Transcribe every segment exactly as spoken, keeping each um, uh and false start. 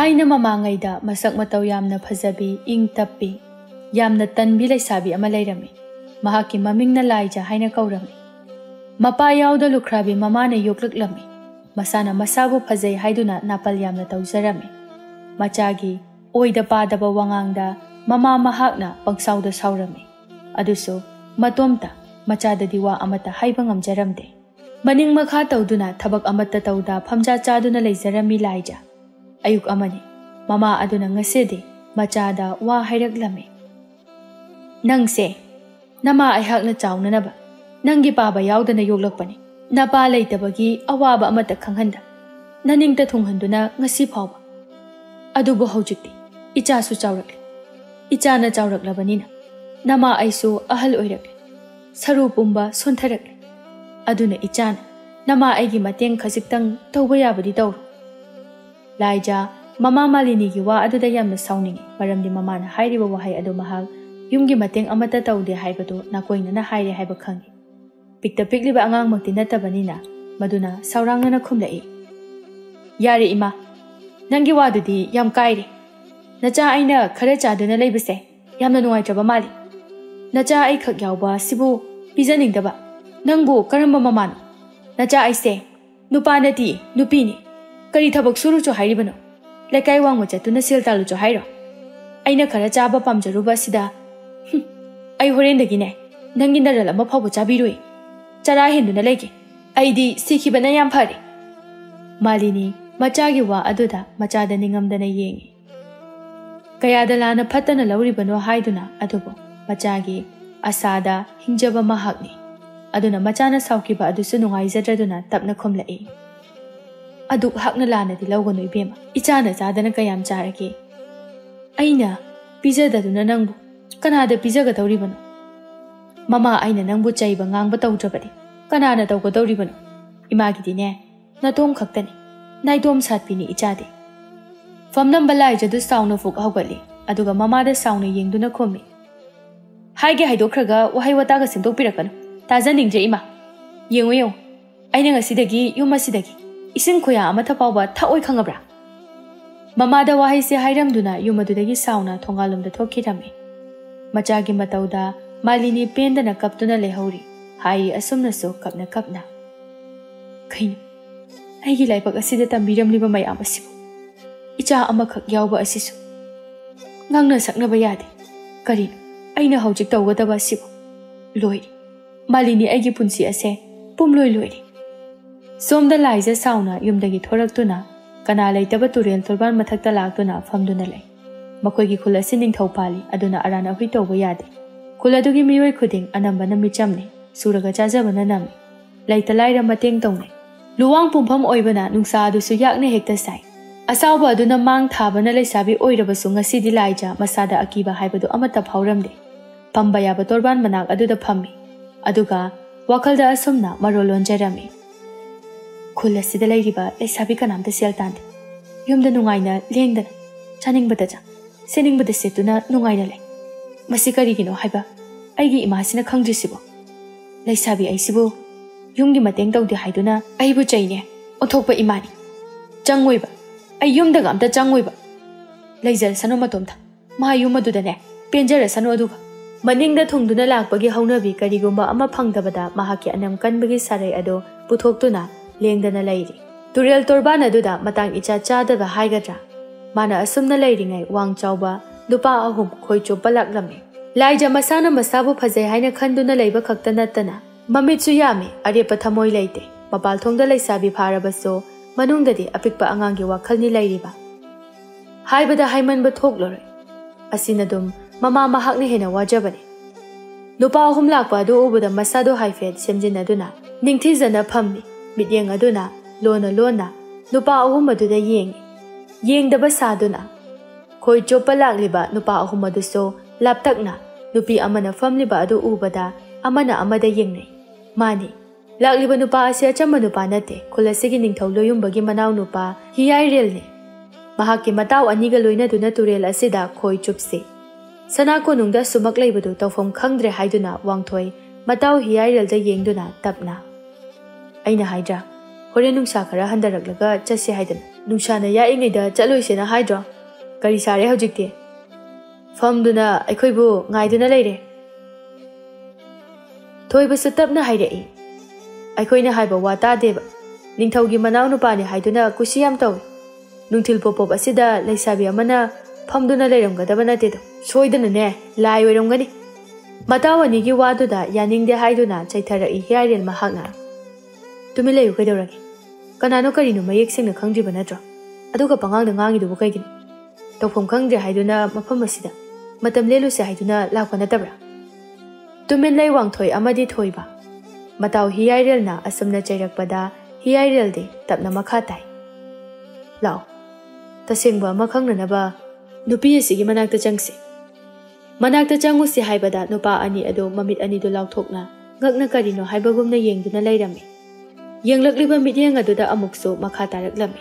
ꯑꯩꯅ ꯃꯃꯥꯡꯉꯩꯗ ꯃꯁꯛ ꯃꯇꯧ ꯌꯥꯝꯅ ꯐꯖꯕꯤ ꯏꯪ ꯇꯞꯄꯤ ꯌꯥꯝꯅ ꯇꯟꯕꯤ ꯂꯩꯁꯥꯕꯤ ꯑꯃ ꯂꯩꯔꯝꯃꯤ ꯃꯍꯥꯛꯀꯤ ꯃꯃꯤꯡꯅ ꯂꯥꯏꯖꯥ ꯍꯥꯏꯅ ꯀꯧꯔꯝꯃꯤ ꯃꯄꯥ ꯌꯥꯎꯗ ꯂꯨꯈ꯭ꯔꯥꯕꯤ ꯃꯃꯥꯅ ꯌꯣꯛꯂꯛꯂꯝꯃꯤ ꯃꯁꯥꯅ ꯃꯁꯥꯕꯨ ꯐꯖꯩ ꯍꯥꯏꯗꯨꯅ ꯅꯥꯄꯜ ꯌꯥꯝꯅ ꯇꯧꯖꯔꯝꯃꯤ ꯃꯆꯥꯒꯤ ꯑꯣꯏꯗ ꯄꯥꯗꯕ ꯋꯥꯉꯥꯡꯗ ꯃꯃꯥ ꯃꯍꯥꯛꯅ ꯄꯪꯁꯥꯎꯗ ꯁꯥꯎꯔꯝꯃꯤ ꯑꯗꯨꯁꯨ ꯃꯇꯣꯝꯇ ꯃꯆꯥꯗꯗꯤ ꯋꯥ ꯑꯃꯠꯇ ꯍꯥꯏꯕ ꯉꯝꯖꯔꯝꯗꯦ ꯃꯅꯤꯡ ꯃꯈꯥ ꯇꯧꯗꯨꯅ ꯊꯕꯛ ꯑꯃꯠꯇ ꯇꯧꯗ ꯐꯝꯖꯥ ꯆꯥꯗꯨꯅ ꯂꯩꯖꯔꯝꯃꯤ ꯂꯥꯏꯖꯥ ꯑꯌꯨꯛ ꯑꯃꯅꯤ ꯃꯃꯥ ꯑꯗꯨꯅ ꯉꯁꯤꯗꯤ ꯃꯆꯥꯗ ꯋꯥ ꯍꯥꯏꯔꯛꯂꯝꯃꯤ ꯅꯪꯁꯦ ꯅꯃꯥ ꯑꯩꯍꯥꯛꯅ ꯆꯥꯎꯅꯅꯕ ꯅꯪꯒꯤ ꯄꯥꯕ ꯌꯥꯎꯗꯅ ꯌꯣꯛꯂꯛꯄꯅꯤ ꯅꯄꯥ ꯂꯩꯇꯕꯒꯤ ꯑꯋꯥꯕ ꯑꯃꯠꯇ ꯈꯪꯍꯟꯗ ꯅꯅꯤꯡꯇ ꯊꯨꯡꯍꯟꯗꯨꯅ ꯉꯁꯤ ꯐꯥꯎꯕ ꯑꯗꯨꯕꯨ ꯍꯧꯖꯤꯛꯇꯤ ꯏꯆꯥꯁꯨ ꯆꯥꯎꯔꯛꯂꯦ ꯏꯆꯥꯅ ꯆꯥꯎꯔꯛꯂꯕꯅꯤꯅ ꯅꯃꯥ ꯑꯩꯁꯨ ꯑꯍꯜ ꯑꯣꯏꯔꯛꯂꯦ ꯁꯔꯨ ꯄꯨꯝꯕ ꯁꯣꯟꯊꯔꯛꯂꯦ ꯑꯗꯨꯅ ꯏꯆꯥꯅ ꯅꯃꯥ ꯑꯩꯒꯤ ꯃꯇꯦꯡ ꯈꯖꯤꯛꯇꯪ ꯇꯧꯕ ꯌꯥꯕꯗꯤ ꯇꯧꯔꯣ ꯂꯥꯏꯖꯥ ꯃꯃꯥ ꯃꯥꯂꯤꯅꯤꯒꯤ ꯋꯥ ꯑꯗꯨꯗ ꯌꯥꯝꯅ ꯁꯥꯎꯅꯤꯡꯉꯤ ꯃꯔꯝꯗꯤ ꯃꯃꯥꯅ ꯍꯥꯏꯔꯤꯕ ꯋꯥꯍꯩ ꯑꯗꯨ ꯃꯍꯥꯛ ꯌꯨꯝꯒꯤ ꯃꯇꯦꯡ ꯑꯃꯠꯇ ꯇꯧꯗꯦ ꯍꯥꯏꯕꯗꯨ ꯅꯥꯀꯣꯏꯅꯅ ꯍꯥꯏꯔꯦ ꯍꯥꯏꯕ ꯈꯪꯉꯤ ꯄꯤꯛꯇ ꯄꯤꯛꯂꯤꯕ ꯑꯉꯥꯡꯃꯛꯇꯤ ꯅꯠꯇꯕꯅꯤꯅ ꯃꯗꯨꯅ ꯁꯥꯎꯔꯥꯡꯅꯅ ꯈꯨꯝꯂꯛꯏ ꯌꯥꯔꯦ ꯏꯃꯥ ꯅꯪꯒꯤ ꯋꯥꯗꯨꯗꯤ ꯌꯥꯝ ꯀꯥꯏꯔꯦ ꯅꯆꯥ ꯑꯩꯅ ꯈꯔ ꯆꯥꯗꯨꯅ ꯂꯩꯕꯁꯦ ꯌꯥꯝꯅ ꯅꯨꯡꯉꯥꯏꯇ꯭ꯔꯕ ꯃꯥꯜꯂꯤ ꯅꯆꯥ ꯑꯩꯈꯛ ꯌꯥꯎꯕ ꯁꯤꯕꯨ ꯄꯤꯖꯅꯤꯡꯗꯕ ꯅꯪꯕꯨ ꯀꯔꯝꯕ ꯃꯃꯥꯅꯣ ꯅꯆꯥ ꯑꯩꯁꯦ ꯅꯨꯄꯥ ꯅꯠꯇꯦ ꯅꯨꯄꯤꯅꯤ ꯀꯔꯤ ꯊꯕꯛ ꯁꯨꯔꯨꯆꯣ ꯍꯥꯏꯔꯤꯕꯅꯣ ꯂꯩꯀꯥꯏ ꯋꯥꯡꯃ ꯆꯠꯇꯨꯅ ꯁꯦꯜ ꯇꯥꯜꯂꯨꯆꯣ ꯍꯥꯏꯔꯣ ꯑꯩꯅ ꯈꯔ ꯆꯥꯕ ꯄꯥꯝꯖꯔꯨꯕ ꯑꯁꯤꯗ ꯑꯩ ꯍꯣꯔꯦꯟꯗꯒꯤꯅꯦ ꯅꯪꯒꯤ ꯅꯔꯜ ꯑꯃ ꯐꯥꯎꯕ ꯆꯥꯕꯤꯔꯣꯏ ꯆꯔꯥ ꯍꯦꯟꯗꯨꯅ ꯂꯩꯒꯦ ꯑꯩꯗꯤ ꯁꯤꯈꯤꯕꯅ ꯌꯥꯝ ꯐꯔꯦ ꯃꯥꯂꯤꯅꯤ ꯃꯆꯥꯒꯤ ꯋꯥ ꯑꯗꯨꯗ ꯃꯆꯥꯗ ꯅꯤꯡꯉꯝꯗꯅ ꯌꯦꯡꯉꯤ ꯀꯌꯥꯗ ꯂꯥꯟꯅ ꯐꯠꯇꯅ ꯂꯧꯔꯤꯕꯅꯣ ꯍꯥꯏꯗꯨꯅ ꯑꯗꯨꯕꯨ ꯃꯆꯥꯒꯤ ꯑꯁꯥꯗ ꯍꯤꯡꯖꯕ ꯃꯍꯥꯛꯅꯤ ꯑꯗꯨꯅ ꯃꯆꯥꯅ ꯁꯥꯎꯈꯤꯕ ꯑꯗꯨꯁꯨ ꯅꯨꯡꯉꯥꯏꯖꯗ꯭ꯔꯗꯨꯅ ꯇꯞꯅ ꯈꯨꯝꯂꯛꯏ ꯑꯗꯨꯛ ꯍꯛꯅ ꯂꯥꯟꯅꯗꯤ ꯂꯧꯒꯅꯨ ꯏꯕꯦꯝꯃ ꯏꯆꯥꯅ ꯆꯥꯗꯅ ꯀꯌꯥꯝ ꯆꯥꯔꯒꯦ ꯑꯩꯅ ꯄꯤꯖꯗꯗꯨꯅ ꯅꯪꯕꯨ ꯀꯅꯥꯗ ꯄꯤꯖꯒꯗꯧꯔꯤꯕꯅꯣ ꯃꯃꯥ ꯑꯩꯅ ꯅꯪꯕꯨ ꯆꯩꯕ ꯉꯥꯡꯕ ꯇꯧꯗ꯭ꯔꯕꯗꯤ ꯀꯅꯥꯅ ꯇꯧꯒꯗꯧꯔꯤꯕꯅꯣ ꯏꯃꯥꯒꯤꯗꯤꯅꯦ ꯅꯇꯣꯝ ꯈꯛꯇꯅꯤ ꯅꯥꯏꯇꯣꯝ ꯁꯥꯠꯄꯤꯅꯤ ꯏꯆꯥꯗꯤ ꯐꯝꯅꯝꯕ ꯂꯥꯏꯖꯗꯨ ꯁꯥꯎꯅ ꯐꯨꯛ ꯍꯧꯒꯠꯂꯤ ꯑꯗꯨꯒ ꯃꯃꯥꯗ ꯁꯥꯎꯅ ꯌꯦꯡꯗꯨꯅ ꯈꯨꯝꯃꯤ ꯍꯥꯏꯒꯦ ꯍꯥꯏꯗꯣꯛꯈ꯭ꯔꯒ ꯋꯥꯍꯩ ꯋꯥꯇꯥꯒ ꯁꯦꯝꯗꯣꯛꯄꯤꯔꯛꯀꯅꯨ ꯇꯥꯖꯅꯤꯡꯗ꯭ꯔꯦ ꯏꯃꯥ ꯌꯦꯡꯉꯨ ꯌꯦꯡꯉꯨ ꯑꯩꯅ ꯉꯁꯤꯗꯒꯤ ꯌꯨꯝ ꯑꯁꯤꯗꯒꯤ ꯏꯁꯤꯡ ꯈꯣꯌꯥ ꯑꯃꯠꯇ ꯐꯥꯎꯕ ꯊꯛꯑꯣꯏ ꯈꯪꯉꯕ꯭ꯔꯥ ꯃꯃꯥꯗ ꯋꯥꯍꯩꯁꯦ ꯍꯥꯏꯔꯝꯗꯨꯅ ꯌꯨꯝ ꯑꯗꯨꯗꯒꯤ ꯁꯥꯎꯅ ꯊꯣꯡꯒꯥꯜꯂꯣꯝꯗ ꯊꯣꯛꯈꯤꯔꯝꯃꯤ ꯃꯆꯥꯒꯤ ꯃꯇꯧꯗ ꯃꯥꯂꯤꯅꯤ ꯄꯦꯟꯗꯅ ꯀꯞꯇꯨꯅ ꯂꯩꯍꯧꯔꯤ ꯍꯥꯏꯔꯤ ꯑꯁꯨꯝꯅꯁꯨ ꯀꯞꯅ ꯀꯞꯅ ꯀꯩꯅꯣ ꯑꯩꯒꯤ ꯂꯥꯏꯕꯛ ꯑꯁꯤꯗ ꯇꯝꯕꯤꯔꯝꯂꯤꯕ ꯃꯌꯥꯝ ꯑꯁꯤꯕꯨ ꯏꯆꯥ ꯑꯃꯈꯛ ꯌꯥꯎꯕ ꯑꯁꯤꯁꯨ ꯉꯥꯡꯅ ꯁꯛꯅꯕ ꯌꯥꯗꯦ ꯀꯔꯤꯅꯣ ꯑꯩꯅ ꯍꯧꯖꯤꯛ ꯇꯧꯒꯗꯕ ꯑꯁꯤꯕꯨ ꯂꯣꯏꯔꯤ ꯃꯥꯂꯤꯅꯤ ꯑꯩꯒꯤ ꯄꯨꯟꯁꯤ ꯑꯁꯦ ꯄꯨꯝꯂꯣꯏ ꯂꯣꯏꯔꯤ ꯁꯣꯝꯗ ꯂꯥꯏꯖ ꯁꯥꯎꯅ ꯌꯨꯝꯗꯒꯤ ꯊꯣꯔꯛꯇꯨꯅ ꯀꯅꯥ ꯂꯩꯇꯕ ꯇꯨꯔꯦꯜ ꯇꯣꯔꯕꯥꯟ ꯃꯊꯛꯇ ꯂꯥꯛꯇꯨꯅ ꯐꯝꯗꯨꯅ ꯂꯩ ꯃꯈꯣꯏꯒꯤ ꯈꯨꯜ ꯑꯁꯤ ꯅꯤꯡꯊꯧ ꯄꯥꯜꯂꯤ ꯑꯗꯨꯅ ꯑꯔꯥꯟ ꯑꯍꯨꯏ ꯇꯧꯕ ꯌꯥꯗꯦ ꯈꯨꯜ ꯑꯗꯨꯒꯤ ꯃꯤꯑꯣꯏ ꯈꯨꯗꯤꯡ ꯑꯅꯝꯕꯅ ꯃꯤꯆꯝꯅꯤ ꯁꯨꯔꯒ ꯆꯥꯖꯕꯅ ꯅꯝꯃꯤ ꯂꯩꯇ ꯂꯥꯏꯔ ꯃꯇꯦꯡ ꯇꯧꯅꯩ ꯂꯨꯋꯥꯡ ꯄꯨꯡꯐꯝ ꯑꯣꯏꯕꯅ ꯅꯨꯡꯁꯥ ꯑꯗꯨꯁꯨ ꯌꯥꯛꯅ ꯍꯦꯛꯇ ꯁꯥꯏ ꯑꯁꯥꯎꯕ ꯑꯗꯨꯅ ꯃꯥꯡ ꯊꯥꯕꯅ ꯂꯩꯁꯥꯕꯤ ꯑꯣꯏꯔꯕꯁꯨ ꯉꯁꯤꯗꯤ ꯂꯥꯏꯖꯥ ꯃꯁꯥꯗ ꯑꯀꯤꯕ ꯍꯥꯏꯕꯗꯨ ꯑꯃꯠꯇ ꯐꯥꯎꯔꯝꯗꯦ ꯐꯝꯕ ꯌꯥꯕ ꯇꯣꯔꯕꯥꯟ ꯃꯅꯥꯛ ꯑꯗꯨꯗ ꯐꯝꯃꯤ ꯑꯗꯨꯒ ꯋꯥꯈꯜꯗ ꯑꯁꯨꯝꯅ ꯃꯔꯣꯜ ꯂꯣꯟꯖꯔꯝꯃꯤ ꯈꯨꯜ ꯑꯁꯤꯗ ꯂꯩꯔꯤꯕ ꯂꯩꯁꯥꯕꯤ ꯀꯅꯥꯝꯇ ꯁꯦꯜ ꯇꯥꯟꯗꯦ ꯌꯨꯝꯗ ꯅꯨꯡꯉꯥꯏꯅ ꯂꯦꯡꯗꯅ ꯆꯥꯅꯤꯡꯕꯗ ꯆꯥ ꯁꯦꯠꯅꯤꯡꯕꯗ ꯁꯦꯠꯇꯨꯅ ꯅꯨꯡꯉꯥꯏꯅ ꯂꯩ ꯃꯁꯤ ꯀꯔꯤꯒꯤꯅꯣ ꯍꯥꯏꯕ ꯑꯩꯒꯤ ꯏꯃꯥꯁꯤꯅ ꯈꯪꯗ꯭ꯔꯤꯁꯤꯕꯣ ꯂꯩꯁꯥꯕꯤ ꯑꯩꯁꯤꯕꯨ ꯌꯨꯝꯒꯤ ꯃꯇꯦꯡ ꯇꯧꯗꯦ ꯍꯥꯏꯗꯨꯅ ꯑꯩꯕꯨ ꯆꯩꯅꯦ ꯑꯣꯟꯊꯣꯛꯄ ꯏꯃꯥꯅꯤ ꯆꯪꯉꯣꯏꯕ ꯑꯩ ꯌꯨꯝꯗꯒ ꯑꯝꯇ ꯆꯪꯉꯣꯏꯕ ꯂꯩꯖꯔꯁꯅꯨ ꯃꯇꯣꯝꯇ ꯃꯥ ꯌꯨꯝ ꯑꯗꯨꯗꯅꯦ ꯄꯦꯟꯖꯔꯁꯅꯨ ꯑꯗꯨꯒ ꯃꯅꯤꯡꯗ ꯊꯨꯡꯗꯨꯅ ꯂꯥꯛꯄꯒꯤ ꯍꯧꯅꯕꯤ ꯀꯔꯤꯒꯨꯝꯕ ꯑꯃ ꯐꯪꯗꯕꯗ ꯃꯍꯥꯛꯀꯤ ꯑꯅꯝ ꯀꯟꯕꯒꯤ ꯁꯥꯔꯩ ꯑꯗꯨ ꯄꯨꯊꯣꯛꯇꯨꯅ ꯂꯦꯡꯗꯅ ꯂꯩꯔꯤ ꯇꯨꯔꯦꯜ ꯇꯣꯔꯕꯥꯟ ꯑꯗꯨꯗ ꯃꯇꯥꯡ ꯏꯆꯥ ꯆꯥꯗꯕ ꯍꯥꯏꯒꯗ꯭ꯔꯥ ꯃꯥꯅ ꯑꯁꯨꯝꯅ ꯂꯩꯔꯤꯉꯩ ꯋꯥꯡ ꯆꯥꯎꯕ ꯅꯨꯄꯥ ꯑꯍꯨꯝ ꯈꯣꯏ ꯆꯣꯞꯄ ꯂꯥꯛꯂꯝꯃꯤ ꯂꯥꯏꯖ ꯃꯁꯥꯅ ꯃꯁꯥꯕꯨ ꯐꯖꯩ ꯍꯥꯏꯅ ꯈꯟꯗꯨꯅ ꯂꯩꯕ ꯈꯛꯇ ꯅꯠꯇꯅ ꯃꯃꯤꯠꯁꯨ ꯌꯥꯝꯃꯤ ꯑꯔꯦꯞꯄ ꯊꯃꯣꯏ ꯂꯩꯇꯦ ꯃꯄꯥꯜꯊꯣꯡꯗ ꯂꯩꯁꯥꯕꯤ ꯐꯥꯔꯕꯁꯨ ꯃꯅꯨꯡꯗꯗꯤ ꯑꯄꯤꯛꯄ ꯑꯉꯥꯡꯒꯤ ꯋꯥꯈꯜꯅꯤ ꯂꯩꯔꯤꯕ ꯍꯥꯏꯕꯗ ꯍꯥꯏꯃꯟꯕ ꯊꯣꯛꯂꯔꯣꯏ ꯑꯁꯤꯅꯗꯨꯝ ꯃꯃꯥ ꯃꯍꯥꯛꯅ ꯍꯦꯟꯅ ꯋꯥꯖꯕꯅꯤ ꯅꯨꯄꯥ ꯑꯍꯨꯝ ꯂꯥꯛꯄ ꯑꯗꯨ ꯎꯕꯗ ꯃꯁꯥꯗꯣ ꯍꯥꯏꯐꯦꯠ ꯁꯦꯝꯖꯤꯟꯅꯗꯨꯅ ꯅꯤꯡꯊꯤꯖꯅ ꯐꯝꯃꯤ ꯃꯤꯠꯌꯦꯡ ꯑꯗꯨꯅ ꯂꯣꯟꯅ ꯂꯣꯟꯅ ꯅꯨꯄꯥ ꯑꯍꯨꯝ ꯑꯗꯨꯗ ꯌꯦꯡꯉꯤ ꯌꯦꯡꯗꯕ ꯁꯥꯗꯨꯅ ꯈꯣꯏ ꯆꯣꯞꯄ ꯂꯥꯛꯂꯤꯕ ꯅꯨꯄꯥ ꯑꯍꯨꯝ ꯑꯗꯨꯁꯨ ꯂꯥꯞꯇꯛꯅ ꯅꯨꯄꯤ ꯑꯃꯅ ꯐꯝꯂꯤꯕ ꯑꯗꯨ ꯎꯕꯗ ꯑꯃꯅ ꯑꯃꯗ ꯌꯦꯡꯅꯩ ꯃꯥꯅꯤ ꯂꯥꯛꯂꯤꯕ ꯅꯨꯄꯥ ꯑꯁꯤ ꯑꯆꯝꯕ ꯅꯨꯄꯥ ꯅꯠꯇꯦ ꯈꯨꯜ ꯑꯁꯤꯒꯤ ꯅꯤꯡꯊꯧ ꯂꯣꯌꯨꯝꯕꯒꯤ ꯃꯅꯥꯎ ꯅꯨꯄꯥ ꯍꯤꯌꯥꯏꯔꯦꯜꯅꯤ ꯃꯍꯥꯛꯀꯤ ꯃꯇꯥꯎ ꯑꯅꯤꯒ ꯂꯣꯏꯅꯗꯨꯅ ꯇꯨꯔꯦꯜ ꯑꯁꯤꯗ ꯈꯣꯏ ꯆꯨꯞꯁꯤ ꯁꯅꯥ ꯀꯣꯅꯨꯡꯗ ꯁꯨꯃꯛ ꯂꯩꯕꯗꯨ ꯇꯧꯐꯝ ꯈꯪꯗ꯭ꯔꯦ ꯍꯥꯏꯗꯨꯅ ꯋꯥꯡꯊꯣꯏ ꯃꯇꯥꯎ ꯍꯤꯌꯥꯏꯔꯦꯜꯗ ꯌꯦꯡꯗꯨꯅ ꯇꯞꯅ ꯑꯩꯅ ꯍꯥꯏꯗ꯭ꯔꯥ Horen nungsa khara handaraklaga chase haidana nungsa na yaingida chaloisena haidro kari sare hojikte famduna aikhoibu ngaiduna leire thoibasu tapna hairei aikhoina haiba wata deba ningthaugi manaw nupani haiduna kusi yam tawi nungthil popop asida leisabi amana famduna leiramgadaba natedo soidana ne lai oiramgani matawani gi waduda yaningde haiduna chaitharai hiarel mahakna tumileyu kaidoragi kanano karino mayek sengna khangdriba natro aduga pangangda ngangidubu kaigini tawpham khangdre haiduna mafam asida matam lelu se haiduna lakwa natabra tumin lei wangthoi amadi thoiba mataw hiarel na asamna chairakpada hiarel de tapna makha tai lao tasengba makhangna ba nupi asigi manakta changse manakta changu si haibada nupa ani ado mamit ani do laukthokna ngakna karino haibagumna yengduna leirami yenglakliba midyeng aduda amukso makha taraklami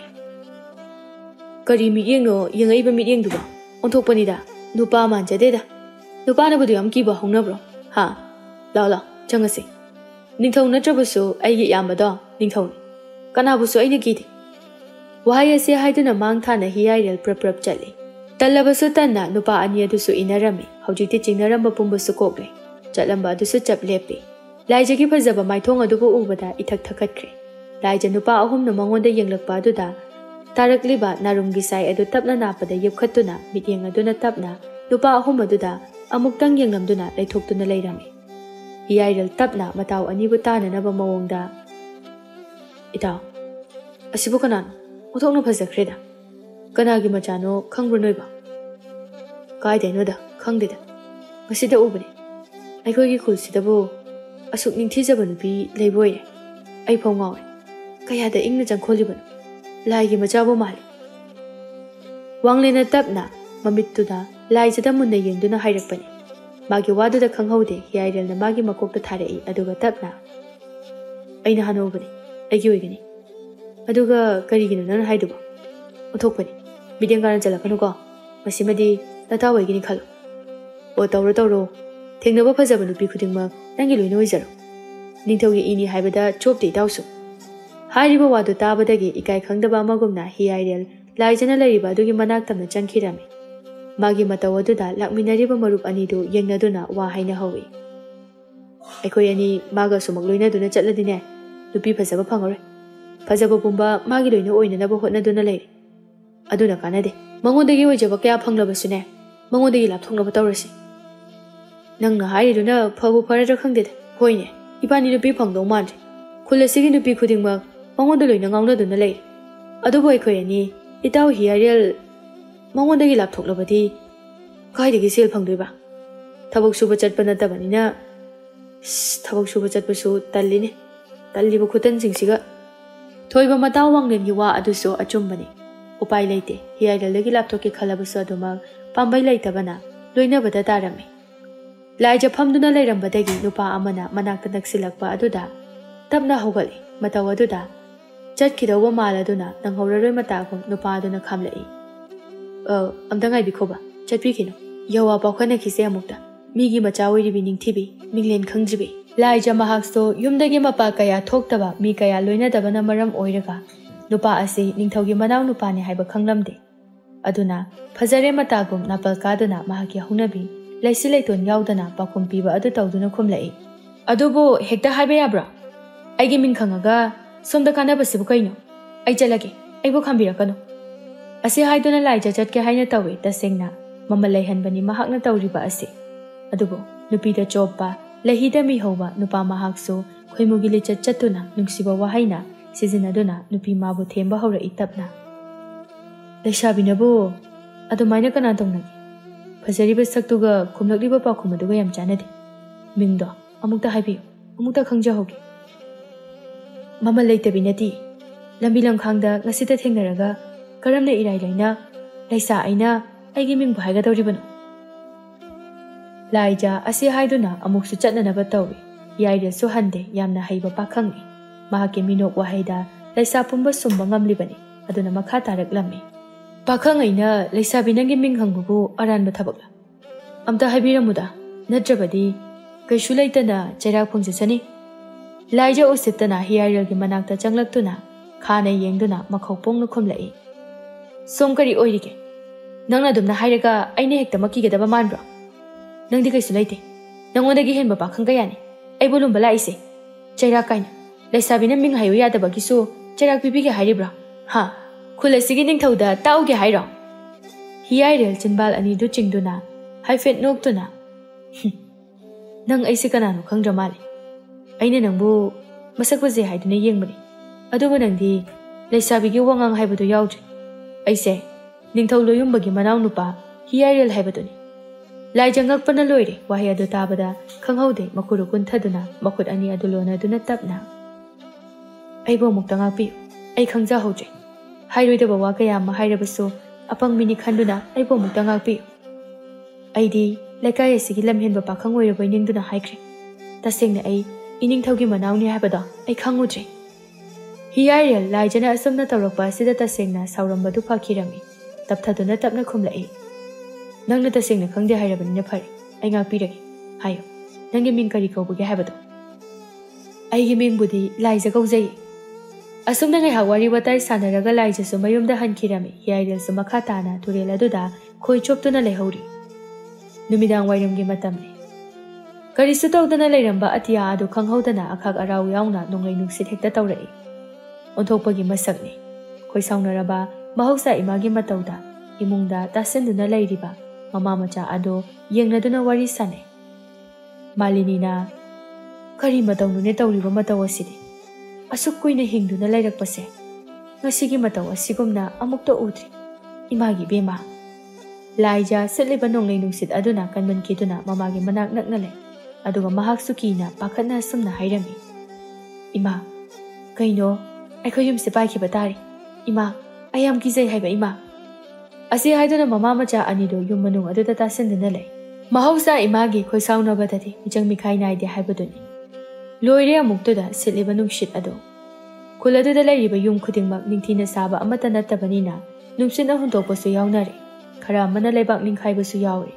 kari midyengno yengaiba midyengduba onthokpanida nupa manjadeda nupa na budu yam kiba hongnabro ha lao lao changase ningthau natrabusu aigi yambado ningthau kanabusu aina kidi wahai ase haiduna mangthana hiyairel prap chali talabasu tanna nupa ani adusu inarami hojikti chingnaramba pumbusu kokle chatlamba adusu chap lepi laijagi phajaba maithong adubu ubada ithak thakhatkre laija nupa ahumna mangonda yenglakpa aduda tarakliba narumgi sai adu tapna napada yepkhatuna mityeng aduna tapna nupa ahum aduda amuktang yenglamduna leithoktuna leirami hiyairel tapna mataw anibu tananaba mawongda itaw asibu kanan uthokna phajakreda kanagi machano khangru noiba kai dainoda khangdeda ngasida ubani aikhogi khulsidabu asuk ningthijaba nupi leiboire ai phongawe kayada ingna jangkholibanu laigi machabu mali wanglena tapna mamittuda laijada munna yengduna hairakpani magi waduda khanghaude hiyairelna magi makokta tharei aduga tapna aina hanobani aigi oigani aduga karigino nana haiduba uthokpani midyengana jalakanu ko masimadi nata oigini khalo o tawro tawro thengnaba phajaba nupi khudingma nangi loina oijaro ningthaugi ini haibada chopte itawsu hairiba wadu tabadagi ikai khangdaba amagumna hiyairel laijana lariba adugi manak tamna changkhirami magi mataw aduda lakminariba marup anidu yengnaduna wa haina hawi aikoi ani maga sumak loina duna chatladine nupi phajaba phangore phajaba pumba magi loina oinanaba hotnaduna leiri aduna kanade mangondagi oijaba kya phanglabasune mangondagi lapthongnaba tawrasi nangna hairiduna phabu pharara khangdeda hoine ibani nupi phangdo mande khullasigi nupi khudingmak mangonda loina ngawnaduna lei adubo aikoi ani itaw hiyairel mangondagi lapthoklabadi kaidagi sel phangdoiba thabak suba chatpa natabanina thabak suba chatpasu talline talliba khutan singsiga thoiba mataw wanglengi wa aduso achumbani upai leite hiyairel lagi lapthoki khalabasu aduma pambai leitabana loinabada tarami laija famduna leirambadagi nupa amana manakta naksilakpa aduda tapna hogali mataw aduda chatkidawa maladuna nanghoraroi matagum nupa aduna khamlai uh amdangai bikhoba chatpikino yawa pakhana khise amukta migi machawi ribi ningthibi minglen khangjibi laija mahakso yumdagi mapa kaya thoktaba mi kaya loina dabana maram oiraga nupa ase ningthaugi manaw nupa ni haiba khanglamde aduna phajare matagum napal kaduna mahaki hunabi laisi leiton yaudana pakhum piba adu tawduna khumlai adubo hekta haiba yabra aigi min khangaga somda kana basibu kaino ai chalage aibo khambirakano ase haiduna laija chatke haina tawi tasengna mama leihanbani mahakna tawriba ase adubo nupida choppa lehida mi hoba nupa mahakso khoimugi le chat chatuna nungsiba wahaina sizinaduna nupi mabu themba hora itapna leshabinabu adumaina kana tongna phajariba saktuga khumlakliba pakhumaduga yam chanade mingdo amukta haibi amukta khangja hoge mama leitabinati lambi lamkhangda ngasita thengnaraga karamna irai laina laisa aina aigi ming bhaiga dawribanu laija ase haiduna amuksu chatnanaba tawi yaida su hande yamna haiba pakhangi mahake minok wahaida laisa pumba sumba ngamlibani aduna makha taraklammi pakhang aina laisa binangi ming hangbubu aranba thabakla amta haibiramuda natrabadi kaishu laitana chairak phungjesani laija usitana hiyairelgi manakta changlaktuna ꯈꯥꯅ ꯌꯦꯡꯗꯨꯅ ꯃꯈꯧ ꯄꯣꯡꯅ ꯈꯨꯝꯂꯛꯏ꯫ ꯁꯣꯝ ꯀꯔꯤ ꯑꯣꯏꯔꯤꯒꯦ? ꯅꯪꯅ ꯑꯗꯨꯝꯅ ꯍꯥꯏꯔꯒ ꯑꯩꯅ ꯍꯦꯛꯇꯃꯛ ꯀꯤꯒꯗꯕ ꯃꯥꯟꯕ꯭ꯔꯣ? ꯅꯪꯗꯤ ꯀꯩꯁꯨ ꯂꯩꯇꯦ. ꯅꯪꯉꯣꯟꯗꯒꯤ ꯍꯦꯟꯕ ꯄꯥꯈꯪ ꯀꯌꯥꯅꯤ ꯑꯩꯕꯨ ꯂꯨꯝꯕ ꯂꯥꯛꯏꯁꯦ. ꯆꯩꯔꯥꯛ ꯀꯥꯏꯅ ꯂꯩꯁꯥꯕꯤꯅ ꯃꯤꯡ ꯍꯥꯏꯌꯨ ꯌꯥꯗꯕꯒꯤꯁꯨ ꯆꯩꯔꯥꯛ ꯄꯤꯕꯤꯒꯦ ꯍꯥꯏꯔꯤꯕ꯭ꯔꯣ? ꯍꯥ? ꯈꯨꯜ ꯑꯁꯤꯒꯤ ꯅꯤꯡꯊꯧꯗ ꯇꯥꯛꯎꯒꯦ ꯍꯥꯏꯔꯣ? ꯍꯤꯌꯥꯏꯔꯦꯜ ꯆꯤꯟꯕꯥꯜ ꯑꯅꯤꯗꯨ ꯆꯤꯡꯗꯨꯅ ꯍꯥꯏꯐꯦꯠ ꯅꯣꯛꯇꯨꯅ ꯅꯪ ꯑꯩꯁꯦ ꯀꯅꯥꯅꯣ ꯈꯪꯗ꯭ꯔ ꯃꯥꯜꯂꯦ. ꯑꯩꯅ ꯅꯪꯕꯨ ꯃꯁꯛ ꯐꯖꯩ ꯍꯥꯏꯗꯨꯅ ꯌꯦꯡꯕꯅꯤ. ꯑꯗꯨꯕꯨ ꯅꯪꯗꯤ ꯂꯩꯁꯥꯕꯤꯒꯤ ꯋꯥꯉꯥꯡ ꯍꯥꯏꯕꯗꯨ ꯌꯥꯎꯗ꯭ꯔꯤ. ꯑꯩꯁꯦ ꯅꯤꯡꯊꯧ ꯂꯣꯌꯨꯝꯕꯒꯤ ꯃꯅꯥꯎꯅꯨꯄꯥ ꯍꯤꯌꯥꯏꯔꯦꯜ ꯍꯥꯏꯕꯗꯨꯅꯤ. ꯂꯥꯏꯖ ꯉꯛꯄꯅ ꯂꯣꯏꯔꯦ. ꯋꯥꯍꯩ ꯑꯗꯨ ꯇꯥꯕꯗ ꯈꯪꯍꯧꯗꯦ ꯃꯈꯨꯔꯨ ꯀꯨꯟꯊꯗꯨꯅ ꯃꯈꯨꯠ ꯑꯅꯤ ꯑꯗꯨ ꯂꯣꯟꯅꯗꯨꯅ ꯇꯞꯅ ꯑꯩꯕꯨ ꯑꯃꯨꯛꯇ ꯉꯥꯛꯄꯤꯌꯨ. ꯑꯩ ꯈꯪꯖꯍꯧꯗ꯭ꯔꯦ. ꯍꯥꯏꯔꯣꯏꯗꯕ ꯋꯥ ꯀꯌꯥ ꯑꯃ ꯍꯥꯏꯔꯕꯁꯨ ꯑꯄꯪꯕꯤꯅꯤ ꯈꯟꯗꯨꯅ ꯑꯩꯕꯨ ꯑꯃꯨꯛꯇ ꯉꯥꯛꯄꯤꯌꯨ. ꯑꯩꯗꯤ ꯂꯩꯀꯥꯏ ꯑꯁꯤꯒꯤ ꯂꯝꯍꯦꯟꯕ ꯄꯥꯈꯪ ꯑꯣꯏꯔꯕꯣꯏ ꯅꯤꯡꯗꯨꯅ ꯍꯥꯏꯈ꯭ꯔꯦ. ꯇꯁꯦꯡꯅ ꯑꯩ ꯏꯅꯤꯡꯊꯧꯒꯤ ꯃꯅꯥꯎꯅꯤ ꯍꯥꯏꯕꯗꯣ ꯑꯩ ꯈꯪꯉꯨꯗ꯭ꯔꯦ. ꯍꯤꯌꯥꯏꯔꯦꯜ ꯂꯥꯏꯖꯅ ꯑꯁꯨꯝꯅ ꯇꯧꯔꯛꯄ ꯑꯁꯤꯗ ꯇꯁꯦꯡꯅ ꯁꯥꯎꯔꯝꯕꯗꯨ ꯐꯈꯤꯔꯝꯃꯤ. ꯇꯞꯊꯗꯨꯅ ꯇꯞꯅ ꯈꯨꯝꯂꯛꯏ. ꯅꯪꯅ ꯇꯁꯦꯡꯅ ꯈꯪꯗꯦ ꯍꯥꯏꯔꯕꯅꯤꯅ ꯐꯔꯦ. ꯑꯩ ꯉꯥꯛꯄꯤꯔꯒꯦ. ꯍꯥꯏꯌꯨ, ꯅꯪꯒꯤ ꯃꯤꯡ ꯀꯔꯤ ꯀꯧꯕꯒꯦ ꯍꯥꯏꯕꯗꯣ? ꯑꯩꯒꯤ ꯃꯤꯡꯕꯨꯗꯤ ꯂꯥꯏꯖ ꯀꯧꯖꯩ. ꯑꯁꯨꯝꯅ ꯉꯥꯏꯍꯥꯛ ꯋꯥꯔꯤ ꯋꯥꯇꯥꯏ ꯁꯥꯟꯅꯔꯒ ꯂꯥꯏꯖꯁꯨ ꯃꯌꯨꯝꯗ ꯍꯟꯈꯤꯔꯝꯃꯤ. ꯍꯤꯌꯥꯏꯔꯦꯜꯁꯨ ꯃꯈꯥ ꯇꯥꯅ ꯇꯨꯔꯦꯜ ꯑꯗꯨꯗ ꯈꯣꯏ ꯆꯣꯞꯇꯨꯅ ꯂꯩꯍꯧꯔꯤ. ꯅꯨꯃꯤꯗꯥꯡ ꯋꯥꯏꯔꯝꯒꯤ ꯃꯇꯝꯅꯤ. ꯀꯔꯤꯁꯨ ꯇꯧꯗꯅ ꯂꯩꯔꯝꯕ ꯑꯇꯤꯌꯥ ꯑꯗꯨ ꯈꯪꯍꯧꯗꯅ ꯑꯈꯥꯛ ꯑꯔꯥꯎ ꯌꯥꯎꯅ ꯅꯣꯡꯂꯩ ꯅꯨꯡꯁꯤꯠ ꯍꯦꯛꯇ ꯇꯧꯔꯛꯏ. ꯑꯣꯟꯊꯣꯛꯄꯒꯤ ꯃꯁꯛꯅꯤ. ꯈꯣꯏꯁꯥꯎꯅꯔꯕ ꯃꯍꯧꯁꯥ ꯏꯃꯥꯒꯤ ꯃꯇꯧꯗ ꯏꯃꯨꯡꯗ ꯇꯥꯁꯤꯟꯗꯨꯅ ꯂꯩꯔꯤꯕ ꯃꯃꯥ ꯃꯆꯥ ꯑꯗꯨ ꯌꯦꯡꯅꯗꯨꯅ ꯋꯥꯔꯤ ꯁꯥꯟꯅꯩ. ꯃꯥꯂꯤꯅꯤꯅ ꯀꯔꯤ ꯃꯇꯧꯅꯣꯅꯦ ꯇꯧꯔꯤꯕ ꯃꯇꯧ ꯑꯁꯤꯗꯤ? ꯑꯁꯨꯛ ꯀꯨꯏꯅ ꯍꯤꯡꯗꯨꯅ ꯂꯩꯔꯛꯄꯁꯦ ꯉꯁꯤꯒꯤ ꯃꯇꯧ ꯑꯁꯤꯒꯨꯝꯅ ꯑꯃꯨꯛꯇ ꯎꯗ꯭ꯔꯤ. ꯏꯃꯥꯒꯤ ꯕꯦꯝꯃ. ꯂꯥꯏꯖ ꯁꯤꯠꯂꯤꯕ ꯅꯣꯡꯂꯩ ꯅꯨꯡꯁꯤꯠ ꯑꯗꯨꯅ ꯀꯟꯃꯟꯈꯤꯗꯨꯅ ꯃꯃꯥꯒꯤ ꯃꯅꯥꯛ ꯅꯛꯅ ꯂꯩ. ꯑꯗꯨꯒ ꯃꯍꯥꯛꯁꯨ ꯀꯤꯅ ꯄꯥꯈꯠꯅ ꯑꯁꯨꯝꯅ ꯍꯥꯏꯔꯝꯃꯤ. ꯏꯃꯥ, ꯀꯩꯅꯣ ꯑꯩꯈꯣꯏ ꯌꯨꯝꯁꯦ ꯄꯥꯏꯈꯤꯕ ꯇꯥꯔꯦ. ꯏꯃꯥ, ꯑꯩ ꯌꯥꯝ ꯀꯤꯖꯩ ꯍꯥꯏꯕ ꯏꯃꯥ. ꯑꯁꯤ ꯍꯥꯏꯗꯨꯅ ꯃꯃꯥ ꯃꯆꯥ ꯑꯅꯤꯗꯨ ꯌꯨꯝ ꯃꯅꯨꯡ ꯑꯗꯨꯗ ꯇꯥꯁꯤꯟꯗꯨꯅ ꯂꯩ. ꯃꯍꯧꯁꯥ ꯏꯃꯥꯒꯤ ꯈꯣꯏꯁꯥꯎꯅꯕꯗꯗꯤ ꯃꯤꯆꯪ ꯃꯤꯈꯥꯏ ナꯏꯗꯦ ꯍꯥꯏꯕꯗꯨꯅꯤ. ꯂꯣꯏꯔꯦ ꯑꯃꯨꯛꯇꯨꯗ ꯁꯤꯠꯂꯤꯕ ꯅꯨꯡꯁꯤꯠ ꯑꯗꯨ. ꯈꯨꯜ ꯑꯗꯨꯗ ꯂꯩꯔꯤꯕ ꯌꯨꯝ ꯈꯨꯗꯤꯡꯃꯛ ꯅꯤꯡꯊꯤꯅ ꯁꯥꯕ ꯑꯃꯠꯇ ꯅꯠꯇꯕꯅꯤꯅ ꯅꯨꯡꯁꯤꯠꯅ ꯍꯨꯟꯗꯣꯛꯄꯁꯨ ꯌꯥꯎꯅꯔꯦ. ꯈꯔ ꯑꯃꯅ ꯂꯩꯕꯥꯛ ꯅꯤꯡꯈꯥꯏꯕꯁꯨ ꯌꯥꯎꯔꯤ.